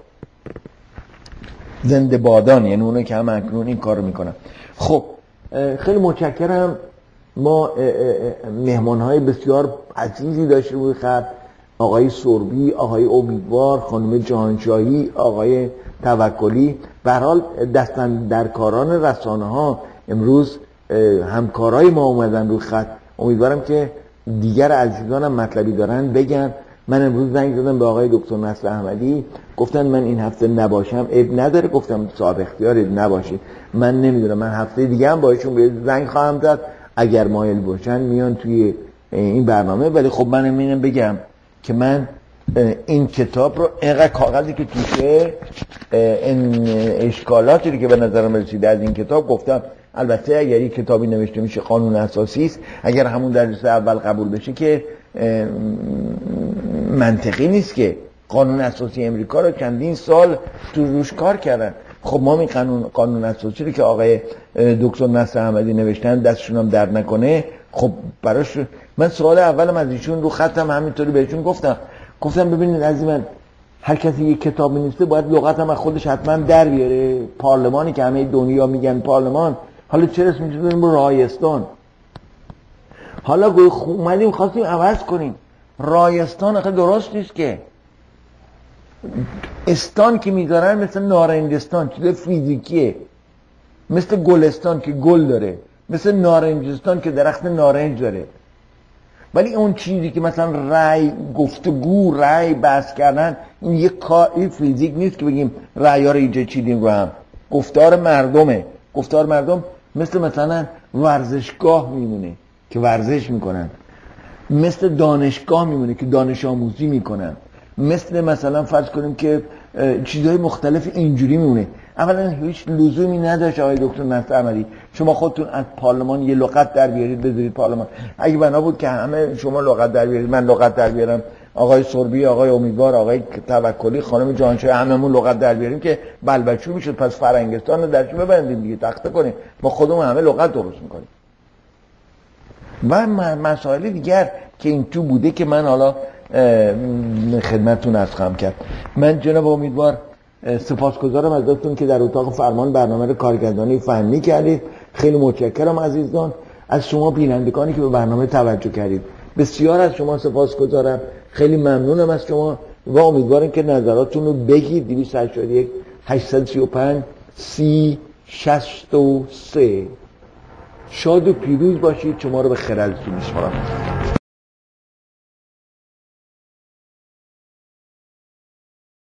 زنده بادان یعنی اونه که هم اکنون این کار رو میکنن. خب خیلی متشکرم. ما مهمانهای بسیار عزیزی داشتیم روی خط. آقای سربی، آقای امیدوار، خانم جهانشاهی، آقای توکلی، به هر حال دستن در کاران رسانه ها امروز همکارای ما اومدن رو خط. امیدوارم که دیگر عزیزانم مطلبی دارن بگن. من امروز زنگ زدم به آقای دکتر نصر احمدی، گفتن من این هفته نباشم عیب نداره. گفتم صاحب اختیار نباشید، من نمیدونم، من هفته دیگه هم باشون به زنگ خواهم زد اگر مایل باشن میان توی این برنامه. ولی خب من اینم بگم که من این کتاب رو اینقدر کاغذی که توشه، این اشکالاتی که به نظرم رسیده از این کتاب گفتم. البته اگر این کتابی نوشته میشه قانون اساسی است، اگر همون درجه اول قبول بشه که منطقی نیست که قانون اساسی امریکا رو چندین سال تو روش کار کردن. خب ما می قانون قانون اساسی رو که آقای دکتر نصر احمدی نوشتن دستشون هم در نکنه، خب براش من سوال اولم از ایشون رو خطم همینطوری بهشون گفتم گفتم ببینید عزیز من، هر کسی یک کتاب می‌نویسه باید لغت هم از خودش حتما در بیاره. پارلمانی که همه دنیا میگن پارلمان، حالا چرا اسمش رو رایستان؟ حالا اومدیم خواستیم عوض کنیم. رایستان آخه درست نیست که. استان که میذارن مثل نارنجستان، چیز فیزیکیه، مثل گلستان که گل داره، مثل نارنجستان که درخت نارنج داره. ولی اون چیزی که مثلا رأی گفتگو، رأی بحث کردن، این یک کاری فیزیک نیست که بگیم رأی‌ها رو اینجا چیدیم رو هم. گفتار مردمه. گفتار مردم مثل مثلا ورزشگاه میمونه که ورزش میکنن، مثل دانشگاه میمونه که دانش آموزی میکنن، مثل مثلا فرض کنیم که چیزهای مختلف اینجوری میمونه. اولا هیچ لزومی نداشت آقای دکتر نصر احمدی شما خودتون از پارلمان یه لغت در بیارید بذارید پارلمان. اگه بنا بود که همه شما لغت در بیارید، من لغت در بیارم، آقای سربی، آقای امیدوار، آقای توکلی، خانم جهانشاهی، هممون لغت در بیاریم که بلبچو میشد. پس فرنگستان رو درش ببندیم دیگه، تخته کنیم، ما خودمون همه لغت درست میکنیم. و مسائل دیگر که این تو بوده که من حالا خدمتتون عرض خواهم کرد. من جناب امیدوار سپاسگزارم ازتون که در اتاق فرمان برنامه رو کارگردانی فنی کردید. خیلی متشکرم عزیزان از شما بینندگانی که به برنامه توجه کردید. بسیار از شما سپاسگزارم، خیلی ممنونم از شما و امیدوارم که نظراتتون رو بگید. دویست و هشتاد و یک هشتصد و سی و پنج سی شصت و سه. شاد و پیروز باشید. شما رو به خیر از میسپارم.